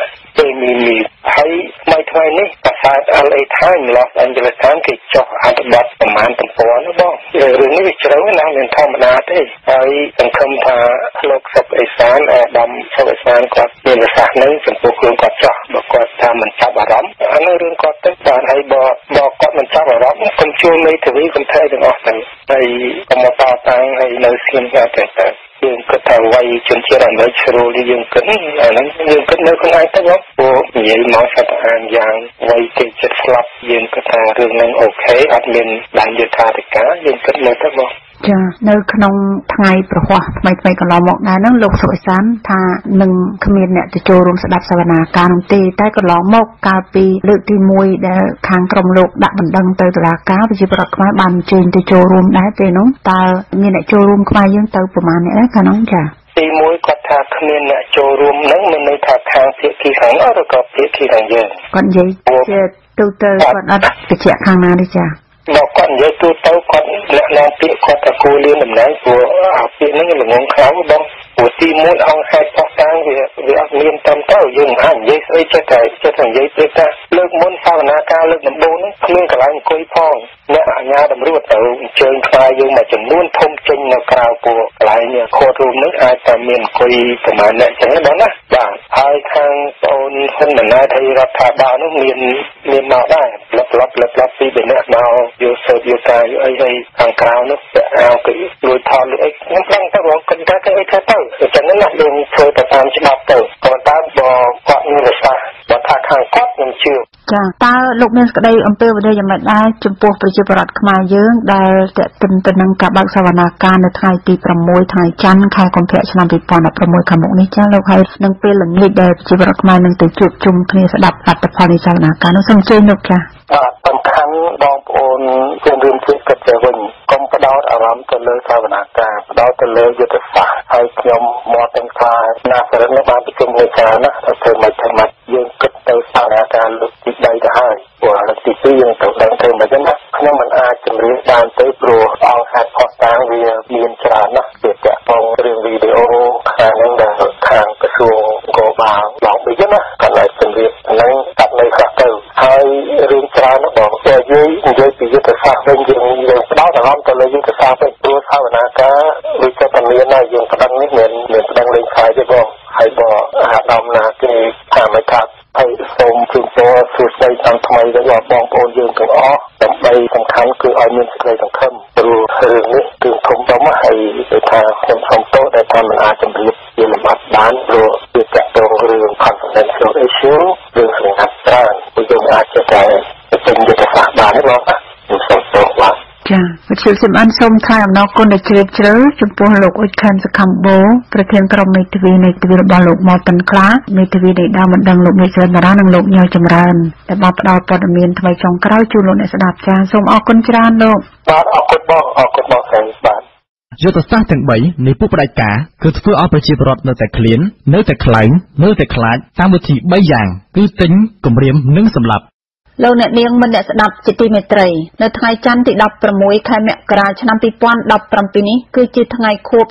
គេមានហើយថ្មីនេះកាសែត LA Times Los Angeles Times គេចុះអត្ថបទប្រមាណទំព័រណាបងរឿងនេះវាជ្រៅណាស់មិនធម្មតាទេហើយសង្ឃឹមថាលោកសុកអេសានអាដាមសុកអេសានគាត់មានប្រសាសន៍នឹងចំពោះរឿងគាត់ចោះបើគាត់ថាមិនចាប់អារម្មណ៍អានោះរឿងគាត់ទៅបានហើយបើគាត់មិនចាប់អារម្មណ៍កុំជួលមេធាវីកុំធ្វើទាំងអស់ទៅហើយកុំមកតតាំងហើយនៅស្ងៀមស្ងាត់ទៅយើងគិតថាវ័យជនជាតិអាមេរិកជ្រុលយើងគិតអាហ្នឹងយើងគិតនៅក្នុងឯងទៅមកព្រោះនិយាយមកសត្វអានយ៉ាងវ័យគេចិត្តស្លាប់យើងគិតថារឿងហ្នឹងអូខេអត់មានបានយុត្តិធម៌យើងគិតមើលទៅមកចានៅក្នុងថ្ងៃប្រហ័សថ្មីកន្លងមកដែរហ្នឹងលោកសុខសានថានឹងគ្មានអ្នកទៅចូលរួមស្ដាប់សវនាការនោះទេតែកន្លងមកកាលពីលើកទី1ដែលខាងក្រមលោកដាក់បណ្ដឹងទៅតុលាការប្រជាប្រដ្ឋខ្មែរបានអញ្ជើញទៅចូលរួមដែរពេលនោះតើមានអ្នកចូលរួមខ្មែរយើងទៅប្រមាណអ្នកដែរកាលនោះចាទី1គាត់ថាគ្មានអ្នកចូលរួមហ្នឹងមានន័យថាខាងភាគីខាងអឬក៏ភាគីខាងយើងគាត់និយាយជាទូទៅគាត់អត់បញ្ជាក់ខាងណាទេចាមកគាត់និយាយទូទៅគាត់អ្នកនាំពាក្យគាត់ថាគួរលៀនតំណែងព្រោះអាពាក្យហ្នឹងល្ងងខ្លាំងបងព្រោះទី1អង្គហេតុផុសតាំងវាអត់មានតាមទៅយើងមិនអាចនិយាយស្អីចេះតែនិយាយព្រោះថាលើកមុនសវនាការលើកដំបូងហ្នឹងគ្មានកន្លែងអង្គុយផងអ្នកអាជ្ញាតម្រួតទៅអញ្ជើញខ្លាយយើងមកចំនួនធំចេញនៅក្រៅពួកកន្លែងខូតរូមហ្នឹងអាចតែមានអង្គុយប្រហែលអ្នកចឹងបងណាបាទហើយខាងបងហ៊ុនម៉ាណែតហើយរដ្ឋាភិបាលនោះមានមកដែរលប់ពីબેអ្នកមកយកសូត្រយកការយកអីហើយខាងក្រៅនោះពាក់អាវគេលួចថតលួចអីខ្ញុំដឹងទៅបងគិតថាគេអីថាទៅអញ្ចឹងណាយើងធ្វើទៅតាមច្បាប់ទៅក៏តាមបើគាត់មានរសាបើថាខាងគាត់ខ្ញុំជឿចាតើលោកមានសេចក្តីអំពាវនាវយ៉ាងម៉េចដែរចំពោះប្រជាពលរដ្ឋខ្មែរយើងដែលតេតិនទៅនឹងការបើកសវនាការនៅថ្ងៃទី6ថ្ងៃច័ន្ទខែកុម្ភៈឆ្នាំ2016ខាងមុខនេះចាលោកហើយនឹងពេលល្ងាចដែលប្រជាពលរដ្ឋខ្មែរនឹងទៅជួបជុំគ្នាស្ដាប់អត្ថផលនៃសវនាការនោះសូមអញ្ជើញលោកចាសំខាន់បងប្អូនជំរាបជូនគិតទៅវិញកុំផ្ដោតអារម្មណ៍ទៅលើសវនាការបដោតទៅលើយុទ្ធសាស្ត្រហើយខ្ញុំមកទាំងថាណាសរិទ្ធនេះបានប្រជុំគ្នាច្រើនណាស់ទៅធ្វើមិនយើងគិតទៅសវនាការលើកទី3ទៅហើយព្រោះលើកទី2យើងទៅដឹងធ្វើមិនចឹងណាខ្ញុំមិនអាចជម្រាបបានទៅព្រោះអង្គហេតុផុសតាំងវាមានច្រើនណាស់វាតាក់ទងរឿងវីដេអូខាងហ្នឹងដែលខាងក្រសួងកោបាលឡងពីចឹងណាកន្លែងជម្រាបហ្នឹងកាត់នៅខ្លះទៅហើយរឿងច្រើនបងតែយើងនិយាយពីយុទ្ធសាស្ត្រវិញយើងផ្ដោតអារម្មណ៍ទៅលើយុទ្ធសាស្ត្រវិញព្រោះសវនាការវាចិត្តតែមានណាយើងប្តឹងនេះមានប្តឹងលេងខ្លាយទេបងហើយបើអាដាមណាគេថាមិនថាហើយសូមជូនពរសួស្តីឆ្នាំថ្មីដល់បងប្អូនយើងទាំងអស់ដើម្បីសំខាន់គឺឲ្យមានសេចក្តីសង្ឃឹមព្រោះរឿងនេះគឺធំដុំហើយគេថាខ្ញុំសូមទោសដែលថាមិនអាចជម្រាបជាលម្អិតបានព្រោះវាតាក់ទងរឿង confidential issue រឿងសម្ងាត់ច្រើនព្រោះយើងអាចចេះតែពេញយុទ្ធសាស្ត្របានទេបងខ្ញុំសូមទោសបាទចាវិទ្យុសិមអានសូមថ្លែងអំណរគុណដល់ជ្រាបជ្រៅចំពោះលោកអ៊ុចខានសខំបូប្រធានក្រុមមេធាវីនៃទិវារបស់លោកម៉ូតិនក្លាមេធាវីនៃដើមបណ្ដឹងលោកមេស្រីបារ៉ានិងលោកញ៉ៅចម្រើនដែលបានផ្ដល់ព័ត៌មានថ្មីចុងក្រោយជូនលោកអ្នកស្ដាប់ចាសូមអរគុណច្រើនលោកបាទអរគុណបងបាទយុទ្ធសាស្ត្រទាំង3នៃពុកផ្ដាច់ការគឺធ្វើឲ្យប្រជាពលរដ្ឋនៅតែឃ្លាននៅតែខ្លែងនៅតែខ្លាចតាមវិធី3យ៉ាងគឺទិញគម្រាមនិងសម្លាប់លោកអ្នកនាងមិនអ្នកស្ដាប់ជាទីមេត្រីនៅថ្ងៃច័ន្ទទី16ខែមករាឆ្នាំ2017នេះគឺជាថ្ងៃខួប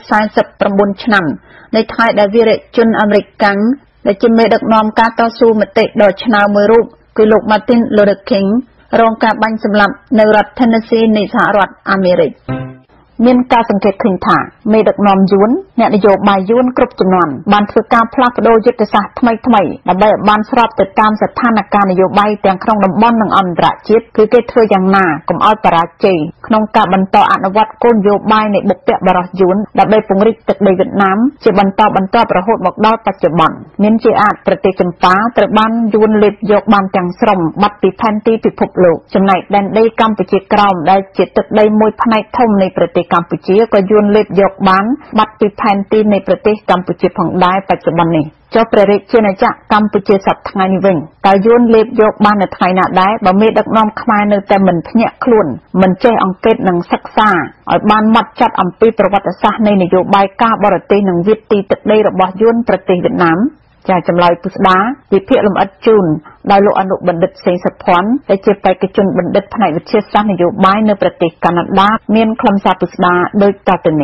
49ឆ្នាំនៃថ្ងៃដែលវីរជនអាមេរិកកាំងដែលជាមេដឹកនាំការតស៊ូមតិដ៏ឆ្នើមមួយរូបគឺលោក Martin Luther King រងការបាញ់សម្លាប់នៅរដ្ឋ Tennessee នៃសហរដ្ឋអាមេរិកមានការសង្កេតឃើញថាមេដឹកនាំយួនអ្នកនយោបាយយួនគ្រប់ជំនាន់បានធ្វើការផ្លាស់ប្តូរយុទ្ធសាស្ត្រថ្មីដើម្បីឲ្យបានស្របទៅតាមស្ថានភាពនយោបាយទាំងក្នុងតំបន់និងអន្តរជាតិគឺគេធ្វើយ៉ាងណាកុំឲ្យបរាជ័យក្នុងការបន្តអនុវត្តគោលនយោបាយនៃបុព្វបុរសយួនដើម្បីពង្រីកទឹកដីវៀតណាមជាបន្តរហូតមកដល់បច្ចុប្បន្នមានជាអាចប្រទេសចម្ប៉ាត្រូវបានយួនលេបយកបានទាំងស្រុងបាត់ពីផែនទីពិភពលោកចំណែកដែនដីកម្ពុជាក្រោមដែលជាទឹកដីមួយផ្នែកធំនៃប្រទេសកម្ពុជាក៏យួនលេបយកបានបាត់ពីផែនទីនៃប្រទេសកម្ពុជាផងដែរបច្ចុប្បន្ននេះចុះព្រះរាជាណាចក្រកម្ពុជាសប្តាហ៍ថ្ងៃនេះវិញតើយួនលេបយកបាននៅថ្ងៃណាដែរបើមេដឹកនាំខ្មែរនៅតែមិនភ្ញាក់ខ្លួនមិនចេះអង្កេតនិងសិក្សាឲ្យបានម៉ត់ចត់អំពីប្រវត្តិសាស្ត្រនៃនយោបាយការបរទេសនិងវិទីទឹកដីរបស់យួនប្រទេសវៀតណាមចាចម្លើយពុស្ដាវិភាគលម្អិតជូនដោយលោកអនុបណ្ឌិតសេងសុភ័ណ្ឌដែលជាបេក្ខជនបណ្ឌិតផ្នែកវិទ្យាសាស្ត្រនយោបាយនៅប្រទេសកាណាដាមានខ្លឹមសារពុស្ដាដូចតទៅនេះ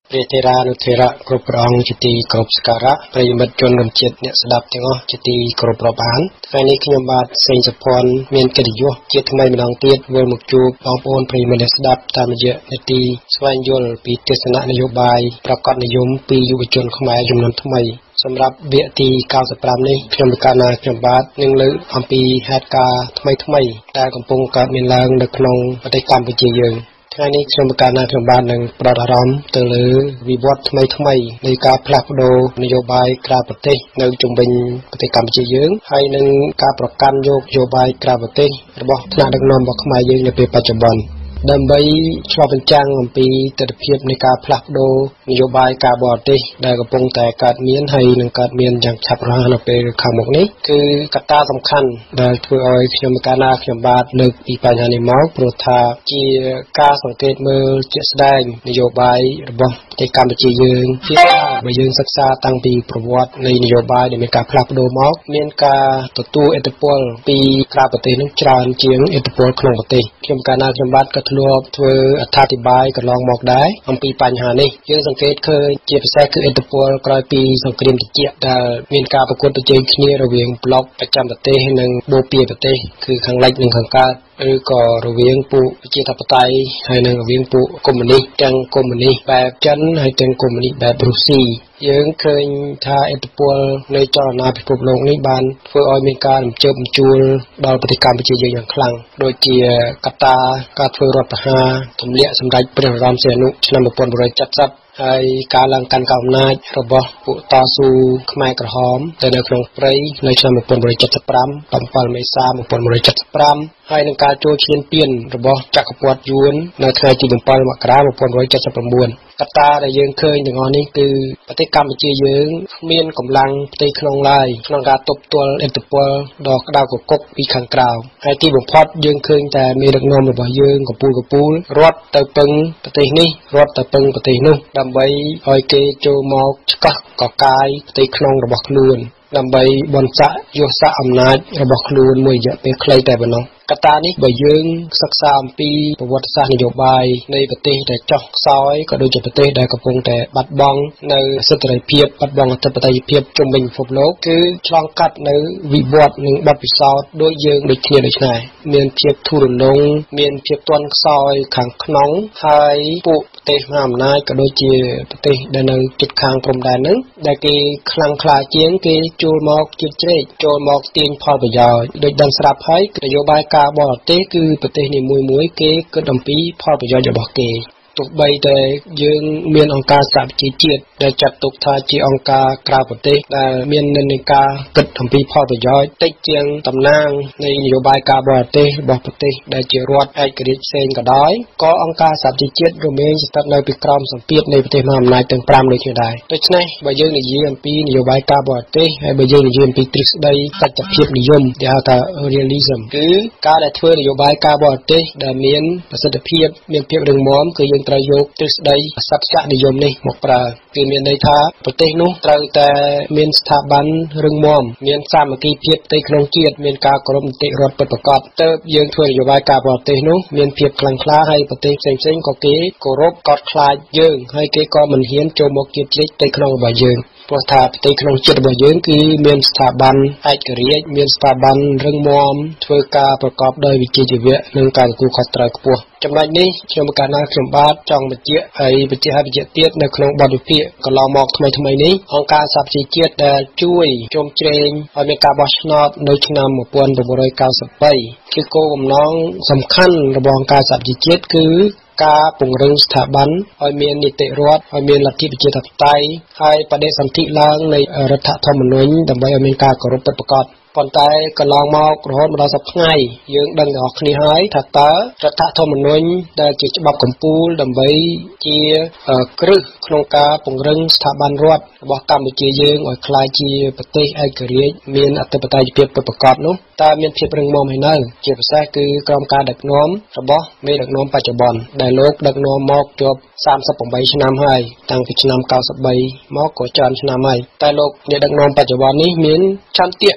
ព្រះថេរានុថេរៈគ្រប់ព្រះអង្គជាទីគោរពសក្ការៈប្រិយមិត្តជនរួមជាតិអ្នកស្ដាប់ទាំងអស់ជាទីគោរពរាប់អានថ្ងៃនេះខ្ញុំបាទសេងសុភ័ណ្ឌមានកិត្តិយសជាថ្មីម្ដងទៀតវិលមកជួបបងប្អូនប្រិយមិត្តអ្នកស្ដាប់តាមរយៈនាទីស្វែងយល់ពីទស្សនៈនយោបាយប្រកបនិយមពីយុវជនខ្មែរចំនួនថ្មីសម្រាប់វគ្គទី95នេះខ្ញុំប្រកាសថាខ្ញុំបាទនឹងលើកអំពីហេតុការណ៍ថ្មីៗដែលកំពុងកើតមានឡើងនៅក្នុងប្រទេសកម្ពុជាយើងថ្ងៃនេះខ្ញុំប្រកាសថាខ្ញុំបាននឹងផ្ដោតអារម្មណ៍ទៅលើវិវត្តថ្មីៗនៃការផ្លាស់ប្ដូរនយោបាយក្រៅប្រទេសនៅជុំវិញប្រទេសកម្ពុជាយើងហើយនឹងការប្រកាន់យកនយោបាយក្រៅប្រទេសរបស់ថ្នាក់ដឹកនាំរបស់ខ្មែរយើងនៅពេលបច្ចុប្បន្នដើម្បីឆ្លុះបញ្ចាំងអំពីទស្សនវិជ្ជានៃការផ្លាស់ប្ដូរនយោបាយការបរទេសដែលកំពុងតែកើតមានហើយនឹងកើតមានយ៉ាងឆាប់រហ័សនៅពេលខាងមុខនេះគឺកត្តាសំខាន់ដែលធ្វើឲ្យខ្ញុំកាលណាខ្ញុំបាទលើកពីបញ្ហានេះមកព្រោះថាជាការសង្កេតមើលជាក់ស្ដែងនយោបាយរបស់ប្រទេសកម្ពុជាយើងជាបើយើងសិក្សាតាំងពីប្រវត្តិនៃនយោបាយដែលមានការផ្លាស់ប្ដូរមកមានការទទួលឥទ្ធិពលពីក្រៅប្រទេសនឹងច្រើនជាងឥទ្ធិពលក្នុងប្រទេសខ្ញុំកាលណាខ្ញុំបាទក៏ធ្លាប់ធ្វើអត្ថាធិប្បាយកន្លងមកដែរអំពីបញ្ហានេះយើងសង្កេតឃើញជាពិសេសគឺឥទ្ធិពលក្រោយពីសង្គ្រាមត្រជាក់ដែលមានការប្រកួតប្រជែងគ្នារវាងប្លុកប្រចាំប្រទេសនិងបូព៌ាប្រទេសគឺខាងលិចនិងខាងកើតឬក៏រវាងពួកប្រជាធិបតេយ្យហើយនិងរវាងពួកកុម្មុយនីសទាំងកុម្មុយនីសបែបចិនហើយទាំងកុម្មុយនីសបែបរុស្ស៊ីយើងឃើញថាឥទ្ធិពលនៃចលនាពិភពលោកនេះបានធ្វើឲ្យមានការរំជើបរំជួលដល់ប្រទេសកម្ពុជាយើងយ៉ាងខ្លាំងដូចជាកត្តាការធ្វើរដ្ឋប្រហារទម្លាក់សម្ដេចព្រះបរមសីហនុឆ្នាំ1970ហើយការឡើងកាន់អំណាចរបស់ពួកតស៊ូខ្មែរក្រហមទៅនៅក្នុងព្រៃនៅឆ្នាំ1975 7 មេសា1975ហើយនឹងការចូលឈ្លានពានរបស់ចក្រពត្តិយួននៅថ្ងៃទី7 មករា1979កត្តាដែលយើងឃើញទាំងអស់នេះគឺប្រទេសកម្ពុជាយើងមានកម្លាំងផ្ទៃក្នុងឡើយក្នុងការទប់ទល់ឥទ្ធិពលដ៏ក្តៅគគុកពីខាងក្រៅហើយទីបំផុតយើងឃើញតែមេដឹកនាំរបស់យើងកំពូលរត់ទៅពឹងប្រទេសនេះរត់ទៅពឹងប្រទេសនោះដើម្បីឲ្យគេចូលមកឆ្កឹះកកាយផ្ទៃក្នុងរបស់ខ្លួនដើម្បីបន្សាក់យកស័ក្តិអំណាចរបស់ខ្លួនមួយរយៈពេលខ្លីតែប៉ុណ្ណោះកត្តានេះបើយើងសិក្សាអំពីប្រវត្តិសាស្ត្រនយោបាយនៃប្រទេសដែលចុះខ្សោយក៏ដូចជាប្រទេសដែលកំពុងតែបាត់បង់នៅសិទ្ធិសេរីភាពបាត់បង់អធិបតេយ្យភាពជុំវិញពិភពលោកគឺឆ្លងកាត់នៅវិវត្តនិងបទពិសោធន៍ដូចយើងដូចគ្នាដូចនេះមានភាពធូររលុងមានភាពទន់ខ្សោយខាងក្នុងហើយពួកប្រទេសមហាអំណាចក៏ដូចជាប្រទេសដែលនៅជិតខាងព្រំដែនហ្នឹងដែលគេខ្លាំងក្លាជាងគេចូលមកជិតជ្រែកចូលមកទាញផលប្រយោជន៍ដូចដឹងស្រាប់ហើយនយោបាយការបរទេសគឺប្រទេសនីមួយៗគេគិតអំពីផលប្រយោជន៍របស់គេទោះបីតែយើងមានអង្គការសហប្រជាជាតិដែលចាត់ទុកថាជាអង្គការក្រៅប្រទេសដែលមាននិន្នាការគិតអំពីផលប្រយោជន៍តិចជាងតំណាងនៃនយោបាយការបរទេសរបស់ប្រទេសដែលជារដ្ឋឯករាជ្យផ្សេងក៏ដោយក៏អង្គការសហប្រជាជាតិរមែងស្ថិតនៅពីក្រោមសម្ពាធនៃប្រទេសមហាអំណាចទាំង5ដូចគ្នាដែរដូច្នេះបើយើងនិយាយអំពីនយោបាយការបរទេសហើយបើយើងនិយាយអំពីទ្រឹស្ដីសច្ចភាពនិយមដែលហៅថា realism គឺការដែលធ្វើនយោបាយការបរទេសដែលមានប្រសិទ្ធភាពមានភាពរឹងមាំគឺយើងត្រូវយកទ្រឹស្ដីសច្ចនិយមនេះមកប្រើគឺមានន័យថាប្រទេសនោះត្រូវតែមានស្ថាប័នរឹងមាំមានសាមគ្គីភាពផ្ទៃក្នុងជាតិមានការគោរពនីតិរដ្ឋពិតប្រាកដទើបយើងធ្វើនយោបាយការបរទេសនោះមានភាពខ្លាំងក្លាហើយប្រទេសផ្សេងៗក៏គេគោរពកោតខ្លាចយើងហើយគេក៏មិនហ៊ានចូលមកជិតជ្រែកផ្ទៃក្នុងរបស់យើងព្រោះថាប្រទេសក្នុងជាតិរបស់យើងគឺមានស្ថាប័នឯករាជ្យមានស្ថាប័នរឹងមាំធ្វើការប្រកបដោយវិជ្ជាជីវៈនិងការទទួលខុសត្រូវខ្ពស់ចំណុចនេះខ្ញុំកាលណាខ្ញុំបាទចង់បញ្ជាក់ហើយបញ្ជាក់ទៀតនៅក្នុងបទវិភាគកន្លងមកថ្មីនេះអង្គការសហប្រជាជាតិដែលជួយជុំជ្រែងឲ្យមានការបោះឆ្នោតនៅឆ្នាំ1993គឺគោលបំណងសំខាន់របស់អង្គការសហប្រជាជាតិគឺការពង្រឹងស្ថាប័នឲ្យមាននីតិរដ្ឋឲ្យមានលទ្ធិប្រជាធិបតេយ្យហើយបដិសន្ធិឡើងនៃរដ្ឋធម្មនុញ្ញដើម្បីឲ្យមានការគោរពពិតប្រាកដប៉ុន្តែកន្លងមករហូតមកដល់សប្តាហ៍ថ្ងៃយើងដឹងទាំងអស់គ្នាហើយថាតើរដ្ឋធម្មនុញ្ញដែលជាច្បាប់កម្ពុជាដើម្បីជាគ្រឹះក្នុងការពង្រឹងស្ថាប័នរដ្ឋរបស់កម្ពុជាយើងឲ្យក្លាយជាប្រទេសឯករាជ្យមានអធិបតេយ្យភាពពិតប្រាកដនោះតើមានភាពរឹងមាំហើយនៅជាពិសេសគឺក្រោមការដឹកនាំរបស់មេដឹកនាំបច្ចុប្បន្នដែលលោកដឹកនាំមកជាប់38ឆ្នាំហើយតាំងពីឆ្នាំ93មកក៏ច្រើនឆ្នាំហើយតែលោកអ្នកដឹកនាំបច្ចុប្បន្ននេះមានឆន្ទៈនយោបាយ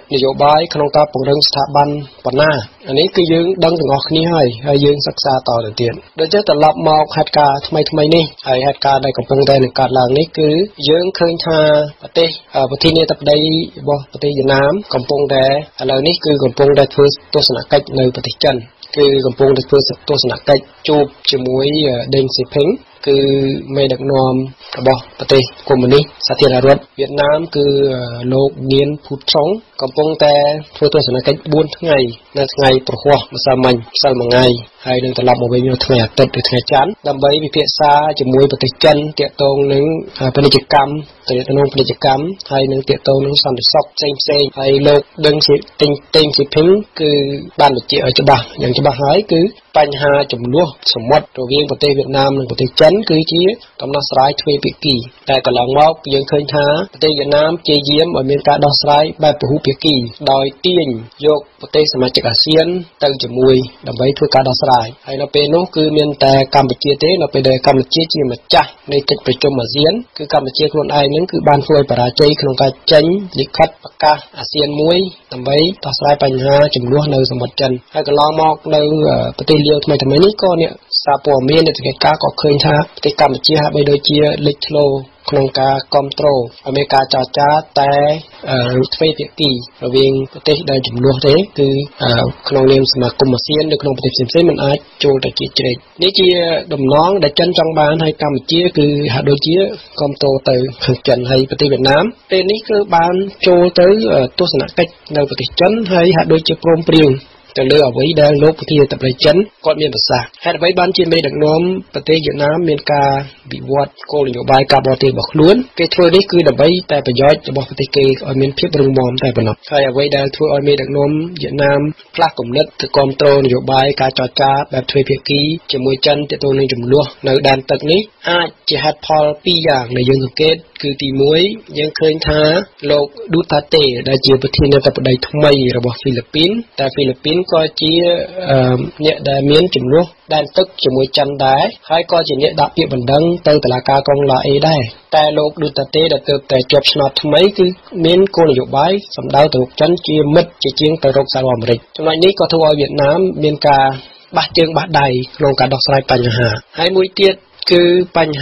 បាយក្នុងការពង្រឹងស្ថាប័នបណ្ណាអានេះគឺយើងដឹងទាំងអស់គ្នាហើយយើងសិក្សាតទៅទៀតដូចជាត្រឡប់មកហេតុការណ៍ថ្មីនេះហើយហេតុការណ៍ដែលកំពុងតែនឹងកើតឡើងនេះគឺយើងឃើញថាប្រទេសប្រធានាធិបតីរបស់ប្រទេសវៀតណាមកំពុងតែឥឡូវនេះគឺកំពុងតែធ្វើទស្សនកិច្ចនៅប្រទេសចិនគឺកំពុងតែធ្វើទស្សនកិច្ចជួបជាមួយដេងស៊ីភិងគឺមេដឹកនាំរបស់ប្រទេសកុម្មុយនីសសាធារណរដ្ឋវៀតណាមគឺលោកញៀនភូតឆុងកំពុងតែធ្វើទស្សនកិច្ច4ថ្ងៃនៅថ្ងៃប្រហ័សម្សិលមិញម្សិលមួយថ្ងៃហើយនឹងត្រឡប់មកវិញនៅថ្ងៃអាទិត្យឬថ្ងៃច័ន្ទដើម្បីពិភាក្សាជាមួយប្រទេសចិនទាក់ទងនឹងពាណិជ្ជកម្មហើយនឹងទាក់ទងនឹងសន្តិសុខផ្សេងហើយលោកដឹងជាតេងស៊ីភិងគឺបានបញ្ជាក់ឲ្យច្បាស់យ៉ាងច្បាស់ហើយគឺបញ្ហាចំនួនសមុទ្ររវាងប្រទេសវៀតណាមនិងប្រទេសចិនគឺជាដំណោះស្រាយទ្វេភាគីតែកន្លងមកយើងឃើញថាប្រទេសវៀតណាមព្យាយាមឲ្យមានការដោះស្រាយបែបពហុភាគីដោយទាញយកប្រទេសសមាជិកអាស៊ានទៅជាមួយដើម្បីធ្វើការដោះស្រាយហើយនៅពេលនោះគឺមានតែកម្ពុជាទេនៅពេលដែលកម្ពុជាជាម្ចាស់នៃកិច្ចប្រជុំអាស៊ានគឺកម្ពុជាខ្លួនឯងនឹងគឺបានធ្វើឲ្យបរាជ័យក្នុងការចេញលិខិតប្រកាសអាស៊ានមួយដើម្បីដោះស្រាយបញ្ហាចំនួននៅសមុទ្រចិនហើយកន្លងមកនៅប្រទេសលាវថ្មីនេះក៏អ្នកសារព័ត៌មានអ្នកធ្វើការក៏ឃើញថាប្រទេសកម្ពុជាហាក់បីដូចជាលេចធ្លោក្នុងការគ្រប់គ្រងឲ្យមានការចរចាតែទ្វេភាគីរវាងប្រទេសដែលចំនួនទេគឺក្នុងនាមសមាគមអាស៊ាននៅក្នុងប្រទេសផ្សេងៗមិនអាចចូលទៅជាជ្រែកនេះជាដំណងដែលចិនចង់បានហើយកម្ពុជាគឺហាក់ដូចជាគ្រប់គ្រងទៅខាងចិនហើយប្រទេសវៀតណាមពេលនេះគឺបានចូលទៅទស្សនកិច្ចនៅប្រទេសចិនហើយហាក់ដូចជាព្រមព្រៀងទៅលើអ្វីដែលលោកប្រធានាធិបតីចិនគាត់មានប្រសាសន៍ហេតុអ្វីបានជាមេដឹកនាំប្រទេសវៀតណាមមានការវិវត្តគោលនយោបាយការបរទេសរបស់ខ្លួនគេធ្វើនេះគឺដើម្បីតែប្រយោជន៍របស់ប្រទេសគេឲ្យមានភាពរឹងមាំតែប៉ុណ្ណោះហើយអ្វីដែលធ្វើឲ្យមេដឹកនាំវៀតណាមផ្លាស់គំនិតទៅគ្រប់គ្រងនយោបាយការចរចាបែបទ្វេភាគីជាមួយចិនទាក់ទងនឹងចំនួននៅដែនទឹកនេះអាចជាហេតុផលពីរយ៉ាងដែលយើងសង្កេតគឺទី1យើងឃើញថាលោកឌូតាតេដែលជាប្រធានាធិបតីថ្មីរបស់ហ្វីលីពីនតែហ្វីលីពីនក៏ជាអ្នកដែលមានចំនួនដែនទឹកជាមួយចិនដែរហើយក៏ជាអ្នកដាក់ពាក្យបណ្ដឹងទៅតុលាការកុងឡាអេដែរតែលោកឌូតាតេដែលទើបតែជាប់ឆ្នោតថ្មីគឺមានគោលនយោបាយសម្ដៅទៅរកចិនជាមិត្តជាជាងទៅរកសហរដ្ឋអាមេរិកចំណុចនេះក៏ធ្វើឲ្យវៀតណាមមានការបះជើងបះដៃក្នុងការដោះស្រាយបញ្ហាហើយមួយទៀតគឺបញ្ហា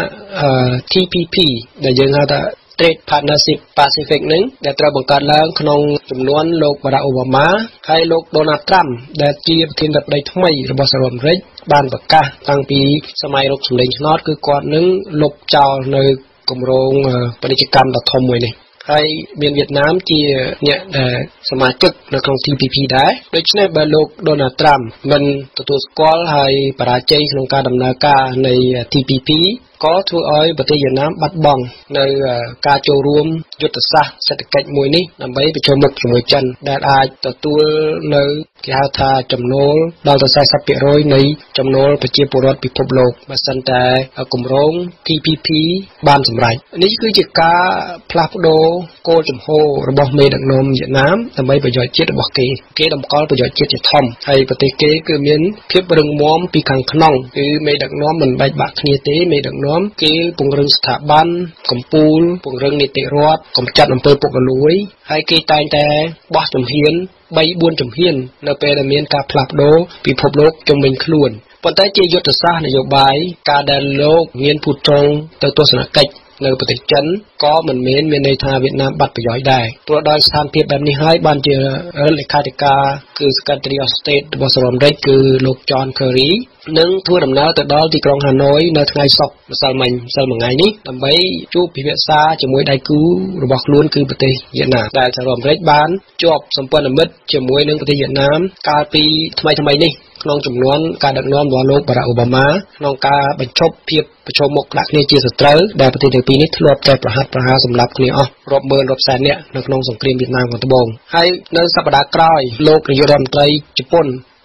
TPP ដែលយើងហៅថា Trade Partnership Pacific នឹងដែលត្រូវបង្កើតឡើងក្នុងចំនួនលោកបារ៉ាក់អូបាម៉ាហើយលោកដូណាល់ត្រាំដែលជាប្រធានាធិបតីថ្មីរបស់សហរដ្ឋអាមេរិកបានប្រកាសតាំងពីសម័យរកសម្លេងឆ្នោតគឺគាត់នឹងលុបចោលនៅគម្រោងពាណិជ្ជកម្មដ៏ធំមួយនេះហើយមានវៀតណាមជាអ្នកដែលសមាជិកនៅក្នុង TPP ដែរដូច្នេះបើលោកដូណាល់ត្រាំមិនទទួលស្គាល់ហើយបរាជ័យក្នុងការដំណើរការនៃ TPP ក៏ធ្វើឲ្យប្រទេសវៀតណាមបាត់បង់នៅការចូលរួមយុទ្ធសាស្ត្រសេដ្ឋកិច្ចមួយនេះដើម្បីប្រឈមមុខជាមួយចិនដែលអាចទទួលនៅគេហៅថាចំណូលដល់ទៅ 40% នៃចំណូលប្រជាពលរដ្ឋពិភពលោកបើសិនតែគម្រោង TPP បានសម្រេចនេះគឺជាការផ្លាស់ប្ដូរគោលជំហររបស់មេដឹកនាំវៀតណាមដើម្បីប្រយោជន៍ជាតិរបស់គេតម្កល់ប្រយោជន៍ជាតិជាធំហើយប្រទេសគេគឺមានភាពរឹងមាំពីខាងក្នុងគឺមេដឹកនាំមិនបែកបាក់គ្នាទេមេដឹកនាំគេពង្រឹងស្ថាប័នកម្ពុជាពង្រឹងនីតិរដ្ឋកម្ចាត់អំពើពុករលួយហើយគេតែងតែបោះជំហាន 3-4 ជំហាននៅពេលដែលមានការផ្លាស់ប្ដូរពិភពលោកជុំវិញខ្លួនប៉ុន្តែជាយុទ្ធសាស្ត្រនយោបាយការដែលលោកមានភូត្រង់ទៅទស្សនកិច្ចនៅប្រទេសចិនក៏មិនមែនមានន័យថាវៀតណាមបាត់ប្រយោជន៍ដែរព្រោះដោយស្ថានភាពបែបនេះហើយបានជារដ្ឋលេខាធិការគឺ Secretary of State របស់សហរដ្ឋអាមេរិកគឺលោក John Kerry នឹងធ្វើដំណើរទៅដល់ទីក្រុងហាណូយនៅថ្ងៃសុក្រម្សិលមិញថ្ងៃនេះដើម្បីជួបពិភាក្សាជាមួយដៃគូរបស់ខ្លួនគឺប្រទេសវៀតណាមដែលសហរដ្ឋអាមេរិកបានជាប់សម្ព័ន្ធមិត្តជាមួយនឹងប្រទេសវៀតណាមកាលពីថ្មីនេះក្នុងចំនួនការដឹកនាំរបស់លោកបារ៉ាក់អូបាម៉ាក្នុងការបញ្ឈប់ភាពប្រឈមមុខដាក់គ្នាជាសត្រូវដែលប្រទេសទាំងពីរនេះធ្លាប់តែប្រហារសម្លាប់គ្នាអស់រាប់ម៉ឺនរាប់សែននាក់នៅក្នុងសង្គ្រាមវៀតណាមខាងត្បូងហើយនៅសប្តាហ៍ក្រោយលោកនាយករដ្ឋមន្ត្រីជប៉ុនគឺលោក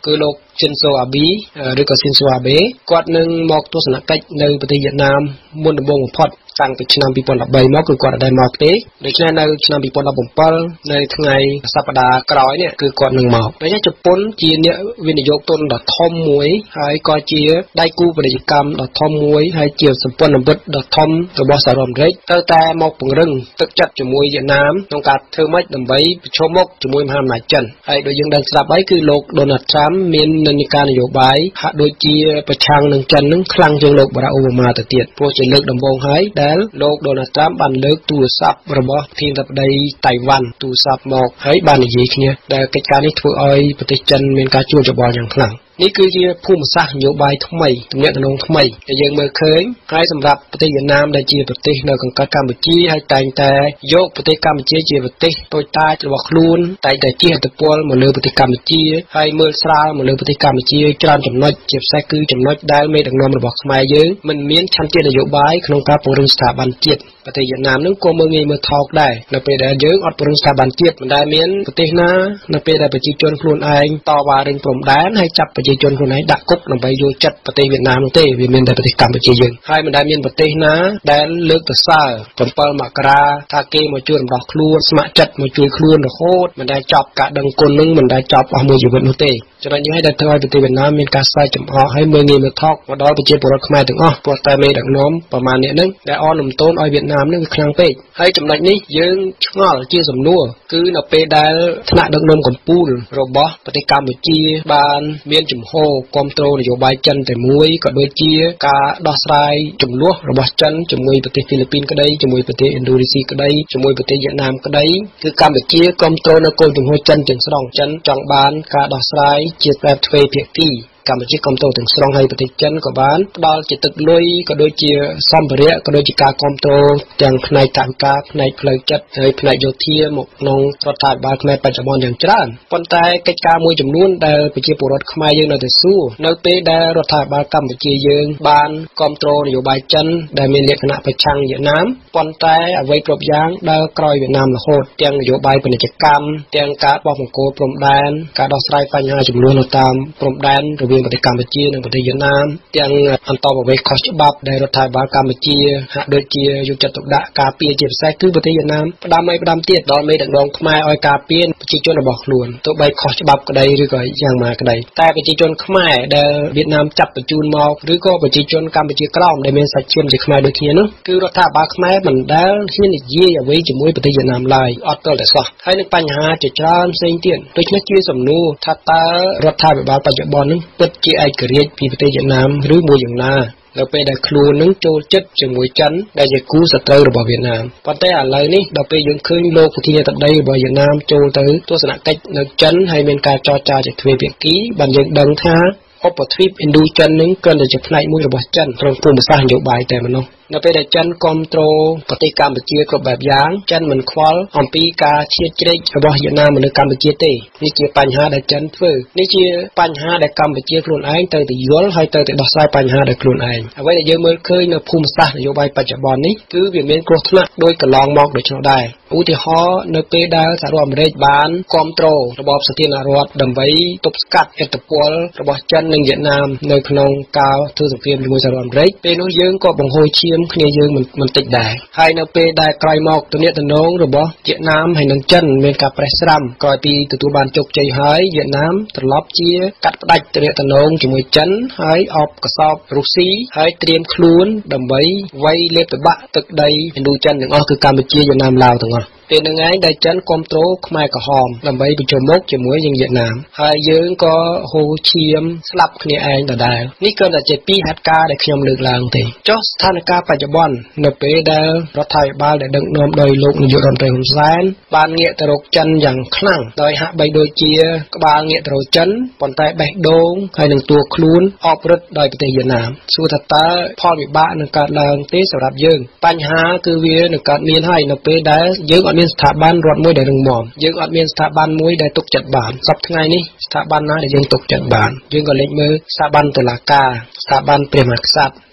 Shinzo Abe ឬក៏ Shinzo Abe គាត់នឹងមកទស្សនកិច្ចនៅប្រទេសវៀតណាមមុនដំបូងបំផុតតាំងពីឆ្នាំ2013មកគឺគាត់ដែរមកទេដូច្នេះនៅឆ្នាំ2017នៅថ្ងៃសប្តាហ៍ក្រោយនេះគឺគាត់នឹងមកដូច្នេះជប៉ុនជាអ្នកវិនិយោគទុនដ៏ធំមួយហើយក៏ជាដៃគូពាណិជ្ជកម្មដ៏ធំមួយហើយជាសម្ព័ន្ធមិត្តដ៏ធំរបស់សហរដ្ឋអាមេរិកទៅតែមកពង្រឹងទឹកចិត្តជាមួយវៀតណាមក្នុងការធ្វើម៉េចដើម្បីប្រឈមមុខជាមួយមហាអំណាចចិនហើយដូចយើងដឹងស្រាប់ហើយគឺលោក Donald Trump មាននិន្នាការនយោបាយហាក់ដូចជាប្រឆាំងនឹងចិននឹងខ្លាំងជាងលោក Barack Obama ទៅទៀតព្រោះជាលើកដំបូងហើយដែលលោក Donald Trump បានលើកទូរស័ព្ទរបស់ប្រធានាធិបតីតៃវ៉ាន់ទូរស័ព្ទមកហើយបាននិយាយគ្នាដែលកិច្ចការនេះធ្វើឲ្យប្រទេសចិនមានការជួលច្បល់យ៉ាងខ្លាំងនេះគឺជាភូមិសាស្ត្រនយោបាយថ្មីទំនាក់ទំនងថ្មីដែលយើងមើលឃើញហើយសម្រាប់ប្រទេសវៀតណាមដែលជាប្រទេសនៅកង្កែបកម្ពុជាហើយតែងតែយកប្រទេសកម្ពុជាជាប្រទេសតូចតាចរបស់ខ្លួនតែងតែជះឥទ្ធិពលមកលើប្រទេសកម្ពុជាហើយមើលស្រាលមកលើប្រទេសកម្ពុជាច្រើនចំណុចជាពិសេសគឺចំណុចដែលមេដឹកនាំរបស់ខ្មែរយើងមិនមានឆន្ទៈនយោបាយក្នុងការពង្រឹងស្ថាប័នជាតិប្រទេសវៀតណាមនឹងក៏មើលងាយមើលថោកដែរនៅពេលដែលយើងអត់ពង្រឹងស្ថាប័នជាតិមិនដែលមានប្រទេសណានៅពេលដែលប្រជាជនខ្លួនឯងតវ៉ារឿងព្រំដែនហើយចាប់ប្រជាជនខ្លួនឯងដាក់គុកដើម្បីយកចិត្តប្រទេសវៀតណាមនោះទេវាមានតែប្រទេសកម្ពុជាយើងហើយមិនដែលមានប្រទេសណាដែលលើកទៅសើ7មករាថាគេមកជួយរំដោះខ្លួនស្ម័គ្រចិត្តមកជួយខ្លួនរហូតមិនដែលចប់ការដឹងគុណនឹងមិនដែលចប់អស់មួយជីវិតនោះទេចំណុចនេះឲ្យដែលធ្វើឲ្យប្រទេសវៀតណាមមានការស្វែងចំអកហើយមើលងាយមើលថោកមកដល់ប្រជាពលរដ្ឋខ្មែរទាំងអស់ព្រោះតែមេដឹកនាំប្រមាណអ្នកនឹងដែលអនលំទោនឲ្យវៀតណាមនឹងវាខ្លាំងពេកហើយចំណុចនេះយើងឆ្ងល់ជាសំណួរគឺនៅពេលដែលថ្នាក់ដឹកនាំកម្ពុជារបស់ប្រទេសកម្ពុជាបានមានជំហរគ្រប់គ្រងនយោបាយចិនតែមួយក៏ដូចជាការដោះស្រាយចំនួនរបស់ចិនជាមួយប្រទេសហ្វីលីពីនក្តីជាមួយប្រទេសឥណ្ឌូនេស៊ីក្តីជាមួយប្រទេសវៀតណាមក្តីគឺកម្ពុជាគ្រប់គ្រងនៅគោលជំហរចិនទាំងស្រុងចិនចង់បានការដោះស្រាយជាបែបទ្វេភាគីកម្ពុជាគ្រប់គ្រងទាំងស្រុងហើយប្រទេសចិនក៏បានផ្ដល់ជាទឹកលុយក៏ដូចជាសម្ភារៈក៏ដូចជាការគ្រប់គ្រងទាំងផ្នែកថវិកាផ្នែកផ្លូវចិត្តហើយផ្នែកយោធាមកក្នុងរដ្ឋាភិបាលខ្មែរបច្ចុប្បន្នយ៉ាងច្រើនប៉ុន្តែកិច្ចការមួយចំនួនដែលប្រជាពលរដ្ឋខ្មែរយើងនៅតែសួរនៅពេលដែលរដ្ឋាភិបាលកម្ពុជាយើងបានគ្រប់គ្រងនយោបាយចិនដែលមានលក្ខណៈប្រឆាំងវៀតណាមប៉ុន្តែអ្វីគ្រប់យ៉ាងដើរក្រោយវៀតណាមរហូតទាំងនយោបាយពាណិជ្ជកម្មទាំងការបោះបង្គោលព្រំដែនការដោះស្រាយបញ្ហាចំនួននៅតាមព្រំដែនរវាងប្រទេសកម្ពុជានិងប្រទេសវៀតណាមទាំងអន្តរប្រវេសន៍ខុសច្បាប់ដែលរដ្ឋាភិបាលកម្ពុជាហាក់ដូចជាយកចិត្តទុកដាក់ការពារជាពិសេសគឺប្រទេសវៀតណាមផ្ដាំទៀតដល់មេដឹកនាំខ្មែរឲ្យការពារប្រជាជនរបស់ខ្លួនទោះបីខុសច្បាប់ក្តីឬក៏យ៉ាងណាក្តីតែប្រជាជនខ្មែរដែលវៀតណាមចាប់បញ្ជូនមកឬក៏ប្រជាជនកម្ពុជាក្រោមដែលមានសាច់ឈាមជាខ្មែរដូចគ្នានោះគឺរដ្ឋាភិបាលខ្មែរមិនដែលហ៊ាននិយាយអ្វីជាមួយប្រទេសវៀតណាមឡើយអត់ទាល់តែសោះហើយនឹងបញ្ហាជាច្រើនផ្សេងទៀតដូច្នេះជាសំណួរថាតើរដ្ឋាភិបាលបច្ចុប្បន្ននេះពិតជាឯករាជ្យពីប្រទេសវៀតណាមឬមួយយ៉ាងណានៅពេលដែលខ្លួននឹងចូលចិត្តជាមួយចិនដែលជាគូសត្រូវរបស់វៀតណាមប៉ុន្តែឥឡូវនេះដល់ពេលយើងឃើញលោកប្រធានាធិបតីរបស់វៀតណាមចូលទៅទស្សនកិច្ចនៅចិនហើយមានការចរចាជាទ្វេភាគីបានយើងដឹងថាឧបទ្វីបឥណ្ឌូចិននឹងគ្រាន់តែជាផ្នែកមួយរបស់ចិនក្នុងភូមិសាស្ត្រនយោបាយតែប៉ុណ្ណោះនៅពេលដែលចិនគ្រប់គ្រងប្រទេសកម្ពុជាគ្រប់បែបយ៉ាងចិនមិនខ្វល់អំពីការឈៀតជ្រែករបស់វៀតណាមនៅកម្ពុជាទេនេះជាបញ្ហាដែលចិនធ្វើនេះជាបញ្ហាដែលកម្ពុជាខ្លួនឯងត្រូវតែយល់ហើយត្រូវតែដោះស្រាយបញ្ហាដោយខ្លួនឯងអ្វីដែលយើងមើលឃើញនៅភូមិសាស្ត្រនយោបាយបច្ចុប្បន្ននេះគឺវាមានគ្រោះថ្នាក់ដោយកន្លងមកដូច្នោះដែរឧទាហរណ៍នៅពេលដែលសហរដ្ឋអាមេរិកបានគ្រប់គ្រងរបបសាធារណរដ្ឋដើម្បីទប់ស្កាត់ឥទ្ធិពលរបស់ចិននិងវៀតណាមនៅក្នុងការធ្វើសង្គ្រាមជាមួយសហរដ្ឋអាមេរិកពេលនោះយើងក៏បង្ហូរឈាមគ្នាយើងមិនតិចដែរហើយនៅពេលដែលក្រោយមកទំនាក់ទំនងរបស់វៀតណាមហើយនិងចិនមានការប្រេះស្រាំក្រោយពីទទួលបានជោគជ័យហើយវៀតណាមត្រឡប់ជាកាត់ផ្តាច់ទំនាក់ទំនងជាមួយចិនហើយអបកសោបរុស្ស៊ីហើយត្រៀមខ្លួនដើម្បីវាយលេបទៅបាក់ទឹកដីឥណ្ឌូចិនទាំងអស់គឺកម្ពុជាវៀតណាមឡាវទាំងអស់ពេលនឹងឯងដែលចិនគ្រប់គ្រងខ្មែរក្រហមដើម្បីប្រជុំមុខជាមួយនឹងវៀតណាមហើយយើងក៏ហូរឈាមស្លាប់គ្នាឯងដដែលនេះគ្រាន់តែជាពីរហេតុការណ៍ដែលខ្ញុំលើកឡើងទេចុះស្ថានភាពបច្ចុប្បន្ននៅពេលដែលរដ្ឋាភិបាលដែលដឹកនាំដោយលោកនាយករដ្ឋមន្ត្រីហ៊ុនសែនបានងាកទៅរកចិនយ៉ាងខ្លាំងដោយហាក់បីដូចជាក្បាលងាកទៅរកចិនប៉ុន្តែបេះដូងហើយនឹងតួខ្លួនអបរឹតដោយប្រទេសវៀតណាមសួរថាតើផលវិបាកនឹងកើតឡើងទេសម្រាប់យើងបញ្ហាគឺវានឹងកើតមានហើយនៅពេលដែលយើងអត់មានស្ថាប័នរដ្ឋមួយដែលរឹងមាំយើងអត់មានស្ថាប័នមួយដែលទុកចិត្តបានសប្តាហ៍ថ្ងៃនេះស្ថាប័នណាដែលយើងទុកចិត្តបានយើងក៏លេចមើលស្ថាប័នតុលាការស្ថាប័នព្រះមហាក្សត្រ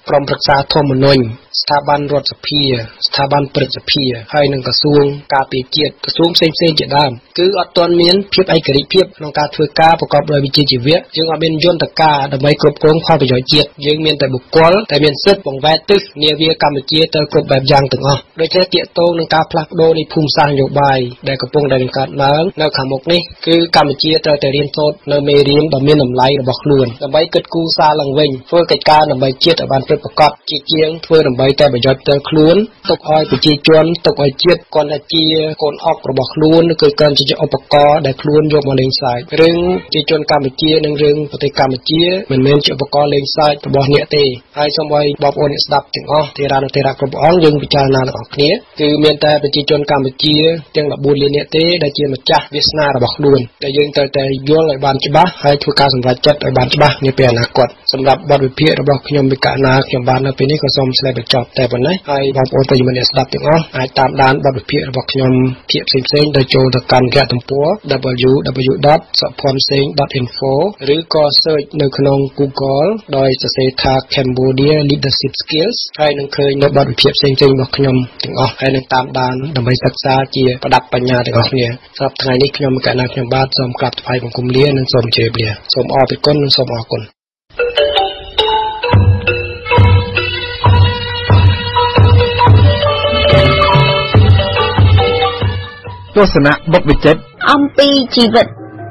ក្រុមប្រឹក្សាធម្មនុញ្ញស្ថាប័នរដ្ឋសភាស្ថាប័នព្រឹទ្ធសភាហើយនិងក្រសួងការពារជាតិក្រសួងផ្សេងៗជាដើមគឺអត់ទាន់មានភាពឯករាជ្យភាពក្នុងការធ្វើការប្រកបដោយវិជ្ជាជីវៈយើងអត់មានយន្តការដើម្បីគ្រប់គ្រងផលប្រយោជន៍ជាតិយើងមានតែបុគ្គលដែលមានសិទ្ធិបង្វែរទិសនាវាកម្ពុជាទៅគ្រប់បែបយ៉ាងទាំងអស់ដូចជាទាក់ទងនឹងការផ្លាស់ប្ដូរនៃភូមិសាស្ត្រនយោបាយដែលកំពុងតែបង្កើតឡើងនៅខាងមុខនេះគឺកម្ពុជាត្រូវតែរៀនសូត្រនៅមេរៀនដ៏មានតម្លៃរបស់ខ្លួនដើម្បីគិតគូរសារឡើងវិញធ្វើកិច្ចការដើម្បីជាតិឲ្យបានពិតប្រាកដជាងធ្វើដើម្បីតែប្រយោជន៍ផ្ទាល់ខ្លួនទុកឲ្យប្រជាជនទុកឲ្យជាតិគាត់ថាជាកូនអុករបស់ខ្លួនឬគឺគាត់ជាឧបករណ៍ដែលខ្លួនយកមកលេងសើចរឿងជាជនកម្ពុជានិងរឿងប្រទេសកម្ពុជាមិនមែនជាឧបករណ៍លេងសើចរបស់អ្នកទេហើយសូមឲ្យបងប្អូនអ្នកស្ដាប់ទាំងអស់ទីរានុទីរៈគ្រប់ព្រះអង្គយើងពិចារណាទាំងអស់គ្នាគឺមានតែប្រជាជនកម្ពុជាទាំង14លានអ្នកទេដែលជាម្ចាស់វាសនារបស់ខ្លួនដែលយើងត្រូវតែយល់ឲ្យបានច្បាស់ហើយធ្វើការសម្រេចចិត្តឲ្យបានច្បាស់នាពេលអនាគតសម្រាប់បទវិភាគរបស់ខ្ញុំវិកណាខ្ញុំបាននៅពេលនេះក៏សូមឆ្លើយបញ្ចប់តែប៉ុណ្ណេះហើយបងប្អូនប្រិយមិត្តអ្នកស្ដាប់ទាំងអស់អាចតាមដានបទវិភាគរបស់ខ្ញុំភាគផ្សេងៗដោយចូលទៅកាន់គេហទំព័រ www.saphonseng.info ឬក៏ search នៅក្នុង Google ដោយសរសេរថា Cambodia Leadership Skills ហើយនឹងឃើញនៅបទវិភាគផ្សេងៗរបស់ខ្ញុំទាំងអស់ហើយនឹងតាមដានដើម្បីសិក្សាជាប្រដាប់បញ្ញាទាំងអស់គ្នាសម្រាប់ថ្ងៃនេះខ្ញុំកណ្ណាខ្ញុំបាទសូមក្រាបថ្វាយបង្គំលានិងសូមជម្រាបលាសូមអរគុណនិងសូមអរគុណទស្សនៈបុព្វជិតអំពីជីវិត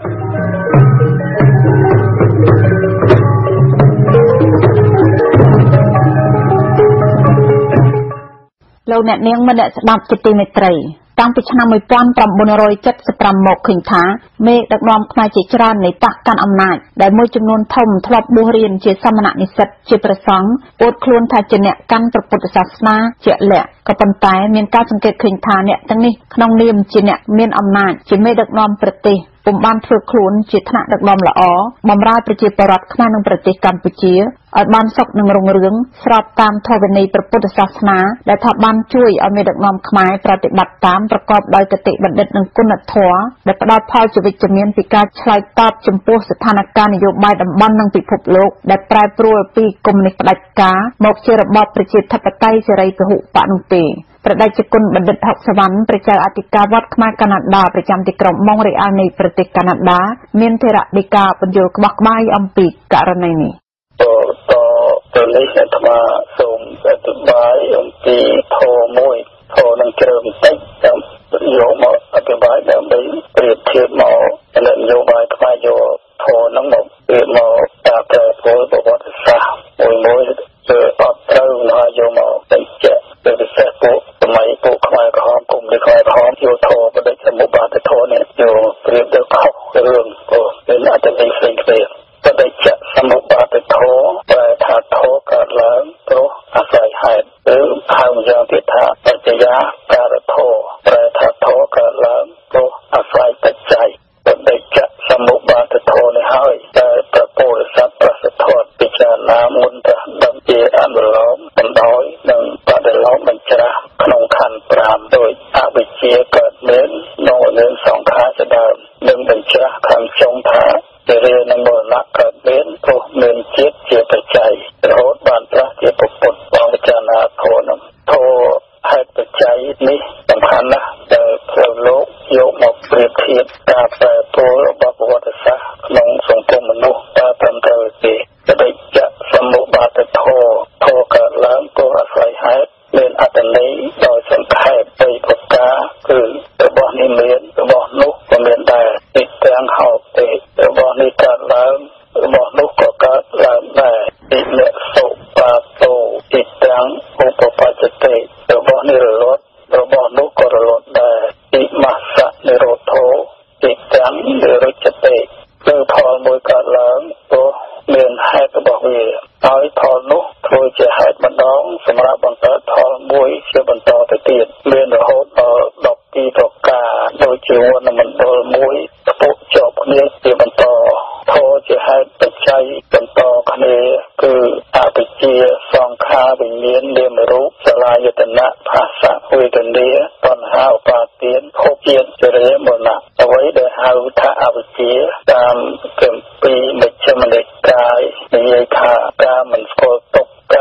លោកអ្នកនាងមិនអ្នកស្ដាប់ជាទីមេត្រីតាំងពីឆ្នាំ1975មកឃើញថាមេដឹកនាំខ្មែរជាច្រើននៃបកកាន់អំណាចដែលមួយចំនួនធំធ្លាប់បួសរៀនជាសមណនិស្សិតជាព្រះសង្ឃអួតខ្លួនថាជាអ្នកកាន់ព្រះពុទ្ធសាសនាជាក់លាក់ក៏ប៉ុន្តែមានការសង្កេតឃើញថាអ្នកទាំងនេះក្នុងនាមជាអ្នកមានអំណាចជាមេដឹកនាំប្រទេសពុំបានធ្វើខ្លួនជាថ្នាក់ដឹកនាំល្អបម្រើប្រជាពលរដ្ឋខ្មែរក្នុងប្រទេសកម្ពុជាឲ្យបានសុខនិងរុងរឿងស្របតាមធម៌វិន័យព្រះពុទ្ធសាសនាដែលថាបានជួយឲ្យមេដឹកនាំខ្មែរប្រតិបត្តិតាមប្រកបដោយគតិបណ្ឌិតនិងគុណធម៌ដែលផ្ដល់ផលជាវិជ្ជមានពីការឆ្លើយតបចំពោះស្ថានភាពនយោបាយតំបន់និងពិភពលោកដែលប្រែប្រួលពីកុម្មុយនីសផ្ដាច់ការមកជារបបប្រជាធិបតេយ្យសេរីពហុបកនោះទេព្រះតេជគុណបណ្ឌិតហុកសវណ្ណព្រះចៅអធិការវត្តខ្មែរកាណាដាប្រចាំទីក្រុងម៉ុងរ៉េអាល់នៃប្រទេសកាណាដាមានធរដីកាបញ្យល់ក្បោះក្បាយអំពីករណីនេះទៅនេះអាត្មាសូមអធិប្បាយអំពីធម៌មួយធម៌នឹងជ្រើបន្តិចតាមយកមកអធិប្បាយដើម្បីប្រៀបធៀបមកនយោបាយខ្មែរយកធម៌នឹងមកប្រៀបមកតាមប្រព័ន្ធប្រវត្តិសាស្ត្រមួយគឺអត់ត្រូវណាយកមកបញ្ជាក់ពីពិសេសពួកសម័យពួកខ្មែរក្រហមគុំនៃខ្មែរក្រហមយកធម៌បដិសមុបាទធម៌នេះយកប្រៀបទៅខុសរឿងព្រោះមានអត្ថន័យផ្សេងគ្នាបដិសមុបាទធម៌តែថាធម៌កើតឡើងព្រោះអាស្រ័យហេតុឬហៅយ៉ាងទៀតថាបច្ចយាការធម៌តែថាធម៌កើតឡើងព្រោះអាស្រ័យបច្ច័យបដិសមុបាទធម៌នេះហើយតែប្រពោធិសត្វប្រសិទ្ធត្ថពិចារណាមុនប្រដឹងជាអនុលោមបណ្ដោយនិងបដិលោមបញ្ច្រាស់ក្នុងខណ្ឌ5ដោយអវិជ្ជាកើតមានក្នុងរឿងសង្ខារជាដើមនិងបញ្ច្រាស់ខាងចុងថាជារានឹងមរណៈកើតមានព្រោះមានជាតិជាបច្ច័យរហូតបានប្រាស់ជាពុទ្ធបងពិចារណាធម៌នោះធម៌ហេតុបច្ច័យនេះសំខាន់ណាស់ដែលផ្លូវលោកយកមកប្រៀបធៀបការប្រែប្រួលរបស់ប្រវត្តិសាស្ត្រក្នុងសង្គមមនុស្សតើត្រឹមត្រូវទេបដិចសមុបាទធម៌កើតឡើងព្រោះអាស្រ័យហេតុមានអត្តន័យដោយសង្ខេបពីប្រការគឺរបស់នេះមានរបស់នោះក៏មានដែរទីទាំងហោទេរបស់នេះកើតឡើងរបស់នោះក៏កើតឡើងដែរទីអ្នកសុបាតោទីទាំងឧបបច្ចតិរបស់នេះរលត់របស់នោះក៏រលត់ដែរទីមស្សនិរោធោទីទាំងនិរុច្ចតិគឺផលមួយកើតឡើងព្រោះមានហេតុរបស់វាហើយផលនោះធ្វើជាហេតុម្ដងសម្រាប់បង្កើតផលមួយជាបន្តទៅទៀតមានរហូតដល់12ប្រការដូចជាវណ្ណមណ្ឌលមួយស្ពុកជាប់គ្នាជាបន្តធម៌ជាហេតុបច្ច័យបន្តគ្នាគឺអវិជ្ជាសង្ខារវិញ្ញាណនាមរូបសលាយតនៈភាសៈវេទនាតណ្ហាឧបាទានភពជាតិចរិយាមរណៈអ្វីដែលហៅថាអវិជ្ជាតាមគម្ពីរមជ្ឈិមនិកាយនិយាយថាការមិនស្គាល់ទុក្ខការ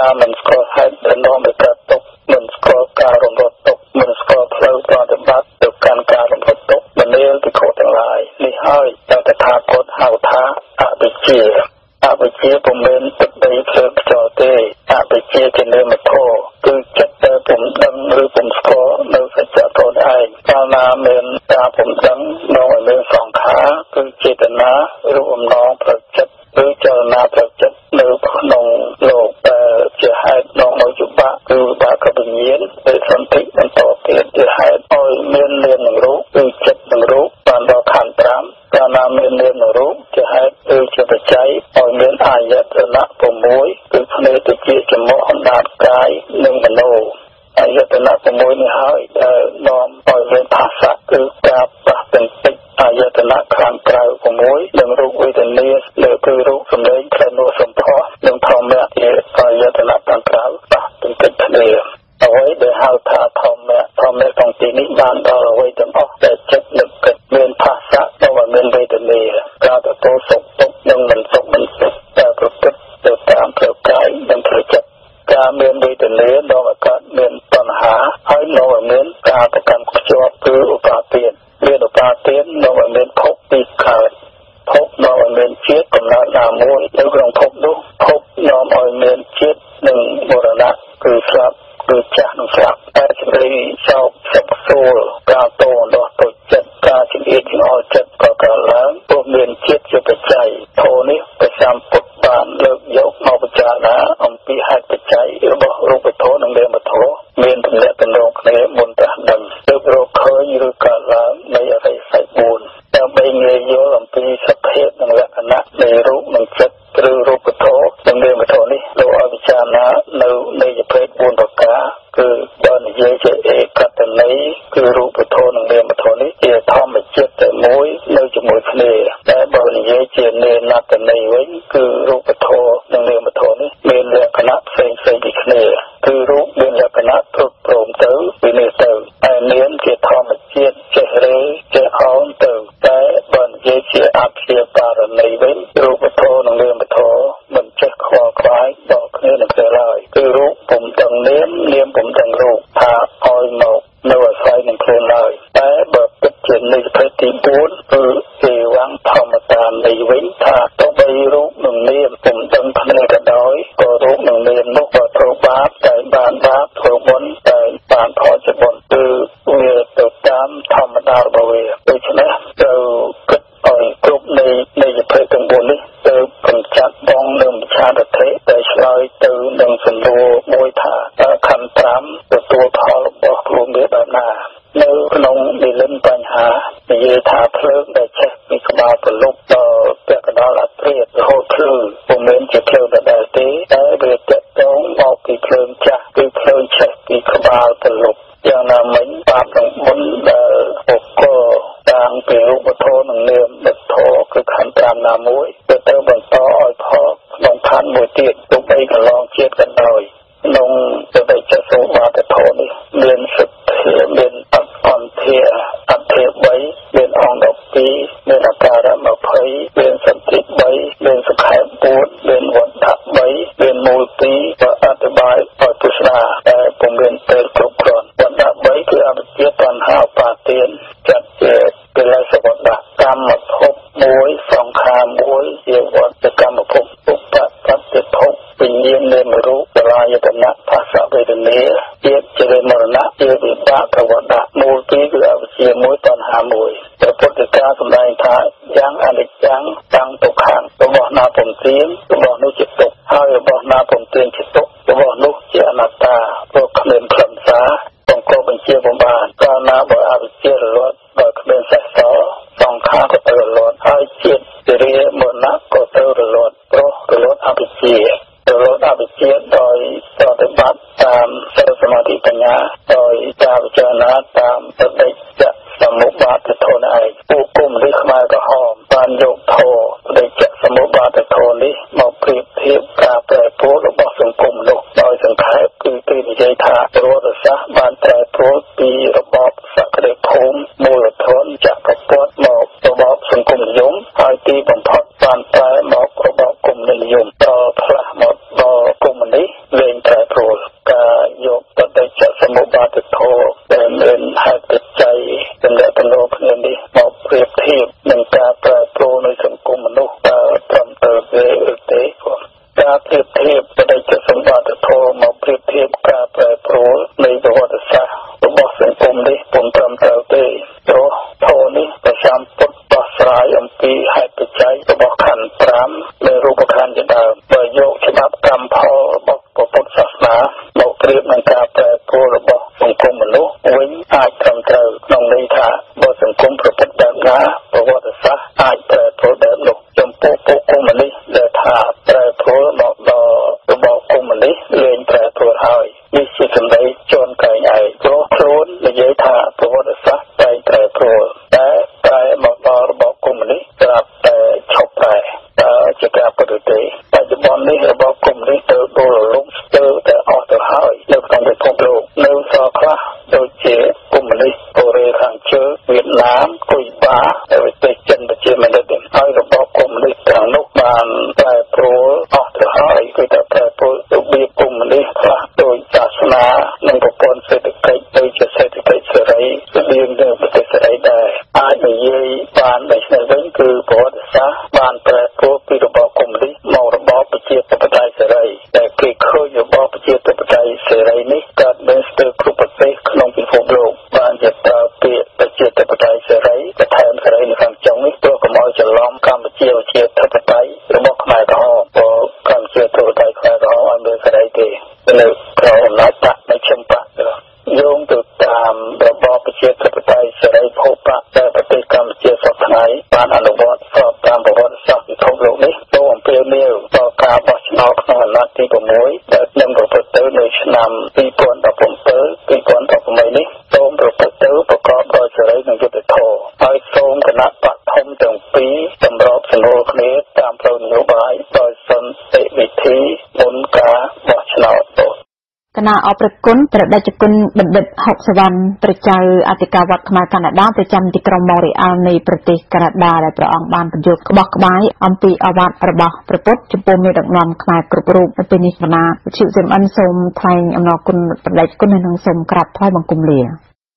មិនស្គាល់ហេតុដែលនាំឲ្យកើតទុក្ខមិនស្គាល់ការរំលត់ទុក្ខមិនស្គាល់ផ្លូវប្រតិបត្តិទៅកាន់ការរំលត់ទុក្ខមនាលពិខុទាំងឡាយនេះហើយដែលតថាគតហៅថាអវិជ្ជាអវិជ្ជាពុំមែនទឹកដីភ្លើងខ្យល់ទេអវិជ្ជាជានាមធម៌គឺចិត្តដែលពុំដឹងឬពុំស្គាល់នៅសច្ចធម៌ឯងកាលណាមានការពុំដឹងនាំឲ្យមានសង្ខារគឺចេតនាឬបំណងផ្លូវចិត្តឬចលនាផ្លូវចិត្តនៅក្នុងលោកដែលជាហេតុនាំឲ្យវិបាកគឺវិបាកវិញ្ញាណដែលសន្ធិបន្តទៀតជាហេតុឲ្យមាននាមនឹងរូបគឺចិត្តនឹងរូបបានដល់ខណ្ឌ5កាលណាមាននាមនឹងរូបជាហេតុគឺជាបច្ច័យឲ្យមានអាយតនៈ6គឺភ្នែកតិចចមុខអណ្ដាតកាយនិងមโนអាយតនៈ6នេះហើយដែលនាំឲ្យមានភាសៈគឺការប្រះទាំងតិចអាយតនៈខាងក្រៅ6និងរូបវេទនាលើគឺរូបសម្លេងក្លិនរសសម្ផស្សនិងធម្មៈជាអាយតនៈខាងក្រៅប្រះទាំងតិចគ្នាអ្វីដែលហៅថាធម្មៈក្នុងទីនេះបានដល់អ្វីទាំងអស់ដែលចិត្តនឹកគិតមានភាសៈដល់ឲ្យមានវេទនាការទទួលសុខទុក្ខនិងមិនសុខមិនទុក្ខតែប្រព្រឹត្តទៅតាមផ្លូវកាយនិងផ្លូវចិត្តការមានវេទនាដល់ឲ្យកើតមានបញ្ហាហើយនាំឲ្យមានការប្រកាន់ខ្ជាប់គឺឧបាទានមានឧបាទាននាំឲ្យមានភពទីកើតភពនាំឲ្យមានជាតិកំណើតណាមួយនៅក្នុងភពនោះភពនាំឲ្យមានជាតិនិងមរណៈគឺស្លាប់គឺចាស់នឹងស្លាប់តែសេចក្តីសោកសុខសួរការតដោះទុច្ចចិត្តការជំនឿចង្អុលចិត្តក៏កើតឡើងព្រោះមានជាតិជាបច្ច័យធម៌នេះព្រះសម្ពុទ្ធបានលើកយកមកពិចារណាអំពីហេតុបច្ច័យរបស់រូបធម៌និងនាមធម៌មានទំនាក់ទំនងគ្នាមុនត្រាស់ដឹងទើបរកឃើញឬកើតឡើងនៃអរិយសច្ច4ដើម្បីងាយយល់អំពីសភាពនិងលក្ខណៈនៃរូបនិងចិត្តឬរូបធម៌និងនាមធម៌នេះលោកឲ្យពិចារណានៅនៃភេទ4ប្រការគឺបើនិយាយជាឯកតន័យគឺរូបធម៌និងនាមធម៌នេះជាធម្មជាតិតែមួយនៅជាមួយគ្នាតែបើនិយាយជានេនតន័យវិញគឺរូបធម៌និងនាមធម៌នេះមានលក្ខណៈផ្សេងពីគ្នាគឺរូបមានលក្ខណៈទ្រុឌទ្រោមទៅពីនេះទៅហើយនាមជាធម្មជាតិចេះរេចេះអោនទៅតែបើនិយាយជាអព្យាករណីវិញរូបធម៌និងនាមធម៌មិនចេះខ្វល់ខ្វាយដល់គ្នានឹងគ្នាឡើយគឺរូបពុំដឹងនាមនាមពុំដឹងរូបថាឲ្យមកនៅអាស្រ័យនឹងខ្លួនឡើយតែបើពិតជានៃភេទទី4គឺគេវាំងធម្មតានៃវិញថាទោះបីរូបនិងនាមពុំដឹងគ្នាក៏ដោយក៏រូបនិងនាមនោះក៏ត្រូវបាបតែបានបាបធ្វើបុណ្យតែបានផលជាបុណ្យគឺវាទៅតាមធម្មតារបស់វាដូច្នេះត្រូវគិតឲ្យគ្រប់នៃភេទទាំង4នេះទៅកម្ចាត់បងនឹងវិឆាទិដ្ឋិដែលឆ្លើយទៅនឹងសំណួរមួយថាខណ្ឌ5ទទួលផលរបស់ខ្លួនវាបែបណានៅក្នុងនិលិនបញ្ហានិយាយថាភ្លើងដែលឆេះពីក្បាលប្រលប់ដល់ពាក់កណ្ដាលអត្រារហូតភ្លើងពុំមែនជាភ្លើងដដែលទេតែវាទាក់ទងមកពីភ្លើងចាស់គឺភ្លើងឆេះពីក្បាលប្រលប់យ៉ាងណាមិញបាបទាំងបុណ្យដែលបុគ្គលតាមពីរូបធម៌និងនាមធម៌គឺខណ្ឌ5ណាមួយទៅបន្តឲ្យផលក្នុងខណ្ឌមួយទៀតទោះបីកន្លងជាតិក៏ដោយក្នុងទៅតែចសុបាតធម៌នេះមានសទ្ធាមានអន្តធាអធិ3មានអង្គ12មានអាការៈ20មានសន្ធិ3មានសខេប4មានវត្ត3មានមូល2ក៏អธิบายឲ្យពុស្ដាតែពុំមានពេលគ្រប់គ្រាន់វត្ត3គឺអវិជ្ជាតណ្ហាឧបាទានចាត់ជាកិលេសវត្តកម្មភព1សង្ខារ1ជាវត្តកម្មភពឧបកតិភពវិញ្ញាណនាមរូបបលាយតនៈភាសវេទនាជាមរណៈជាវិបាកវត្តមូល2គឺអវិជ្ជាមួយតណ្ហា1ព្រះពុទ្ធិកាសម្ដែងថាយ៉ាងអនិច្ចំតាំងទុក្ខំរបស់ណាពុំទៀងរបស់នោះជាទុក្ខហើយរបស់ណាពុំទៀងជាទុក្ខរបស់នោះជាអនត្តាព្រោះគ្មានខ្លឹមសារបង្កប់បញ្ជាបំបានកាលណាបើអវិជ្ជារលត់បើគ្មានសេះសល់សង្ខារក៏ទៅរលត់ហើយជាតិទិរិយមរណៈក៏ទៅរលត់ព្រោះរលត់អវិជ្ជារលត់អវិជ្ជាដោយប្រតិបត្តិតាមសិលសមាធិបញ្ញាដោយការពិចារណាតាមបដិច្ចសមុបាទធម៌ឯងពួកគុំនេះខ្មែរក្រហមបានយកធម៌បដិច្ចសមុបាទធម៌នេះមកប្រៀបធៀបការប្រែប្រួលរបស់សង្គមនោះដោយសង្ខេបគឺគេនិយាយថាប្រវត្តិសាស្ត្របានប្រែប្រួលពីរបបសក្តិភូមិមូលធនចក្រពត្តិមករបបសង្គមនិយមហើយទីបំផុតបានប្រែមករបបកុម្មុយនិយមដល់ផ្លាស់មកដល់កុម្មុយនីសលេងណាមកប្រៀបនឹងការប្រែប្រួលរបស់សង្គមមនុស្សវិញអាចត្រឹមត្រូវក្នុងន័យថាបើសង្គមប្រព្រឹត្តបែបណាប្រវត្តិសាស្ត្រអាចប្រែប្រួលបែបនោះចំពោះពុកកុម្មុយនីសដែលថាប្រែប្រួលមកដល់របបកុម្មុយនីសលែងប្រែប្រួលហើយនេះជាសម្ដីជន់កែងឯងព្រោះខ្លួននិយាយថាប្រវត្តិសាស្ត្រតែប្រែប្រួលតែប្រែមកដល់របបកុម្មុយនីសស្រាប់តែឈប់ប្រែជាការពិតទេបច្ចុប្បន្ននេះរបបកុម្មុយនីសទៅដួលរលំស្ទើរតែអស់ទៅហើយនៅក្នុងពិភពលោកនៅសល់ខ្លះដូចជាកុម្មុយនីសកូរ៉េខាងជើងវៀតណាមគុយបាប្រទេសចិនជាមិនទេហើយរបបកុម្មុយនីសខាងនោះបានប្រែប្រួលអស់ទៅហើយគឺតែប្រែប្រួលរបៀបកុម្មុយនីសខ្លះដោយសាសនានិងប្រព័ន្ធសេដ្ឋកិច្ចដូចជាសេដ្ឋកិច្ចសេរីស្តៀងនឹងប្រទេសសេរីដែរអាចនិយាយបានដូចនេះវិញគឺប្រវត្តិសាស្ត្របានប្រែប្រួលពីរបបកុម្មុយនីសមករបបប្រជាធិបតេយ្យសេរីតែគេឃើញរបបប្រជាធិបតេយ្យសេរីនេះកើតមានស្ទើរគ្រប់ប្រទេសក្នុងពិភពលោកបានជាប្រើពាក្យប្រជាធិបតេយ្យសេរីបន្ថែមសេរីនៅខាងចុងនេះព្រោះកុំឲ្យច្រឡំកម្ពុជាជាធិបតេយ្យរបស់ខ្មែរក្រហមព្រោះកម្ពុជាធិបតេយ្យខ្មែរក្រហមអត់មានសេរីទេនៅក្រោមអំណាចបកនៃឈឹមបកយោងទៅតាមរបបប្រជាធិបតេយ្យសេរីភូបកដែលប្រទេសកម្ពុជាសពថ្ងៃបានអនុវត្តស្របតាមប្រវត្តិសាស្ត្រពិភពលោកនេះទៅអំពាវនាវដល់ការបោះឆ្នោតក្នុងអាណត្តិទី6ដែលនឹងប្រព្រឹត្តទៅនៅឆ្នាំ2017-2018នេះសូមប្រព្រឹត្តទៅប្រកបដោយសេរីនិងយុត្តិធម៌ហើយសូមគណៈបកធំទាំងពីរសម្របសម្រួលគ្នាតាមផ្លូវនយោបាយដោយសន្តិវិធីមុនការបោះឆ្នោតគណៈអបរគុណព្រះតេជគុណបណ្ឌិតហុកសវណ្ណព្រះចៅអធិការវត្តខ្មែរកាណាដាប្រចាំទីក្រុងម៉ូរីអាល់នៃប្រទេសកាណាដាដែលព្រះអង្គបានបញ្យល់ក្បោះក្បាយអំពីអវត្តរបស់ព្រះពុទ្ធចំពោះមេដឹកនាំខ្មែរគ្រប់រូបនៅពេលនេះគណៈវិទ្យុ CMN សូមថ្លែងអំណរគុណព្រះតេជគុណនិងសូមក្រាបថ្វាយបង្គំលា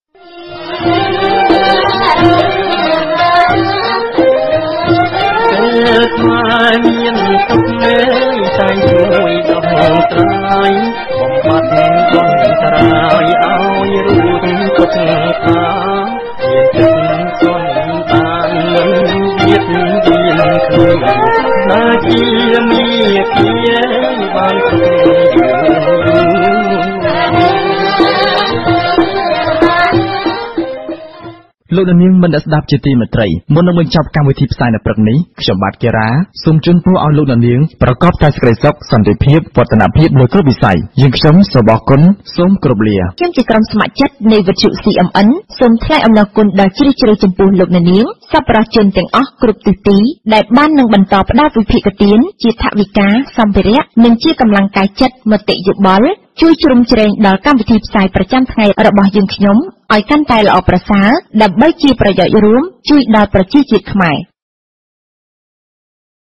ខ្មែរមានទុកមេតែជួយដល់ត្រៃបំបត្តិបំត្រាយឲ្យរួចទុកថាមានទឹកសន្តាននឹងវាខ្លួនណាជាមីជាបានទុកលោកនាងមិនស្ដាប់ជាទីមេត្រីមុននឹងបញ្ចប់កម្មវិធីផ្សាយនៅព្រឹកនេះខ្ញុំបាទកេរ៉ាសូមជូនពរឲ្យលោកនាងប្រកបតែសេចក្តីសុខសន្តិភាពវឌ្ឍនភាពលើគ្រប់វិស័យយើងខ្ញុំសូមអរគុណសូមគោរពលាខ្ញុំជាក្រុមស្ម័គ្រចិត្តនៃវិទ្យុ CMN សូមថ្លែងអំណរគុណដល់ជ្រាលជ្រៅចំពោះលោកនាងសប្បុរសជនទាំងអស់គ្រប់ទិសទីដែលបាននឹងបន្តផ្ដល់វិភាគទានជាថវិកាសម្ភារៈនិងជាកម្លាំងកាយចិត្តមតិយោបល់ជួយជ្រោមជ្រែងដល់កម្មវិធីផ្សាយប្រចាំថ្ងៃរបស់យើងខ្ញុំឲ្យកាន់តែល្អប្រសើរដើម្បីជាប្រយោជន៍រួមជួយដល់ប្រជាជាតិខ្មែរ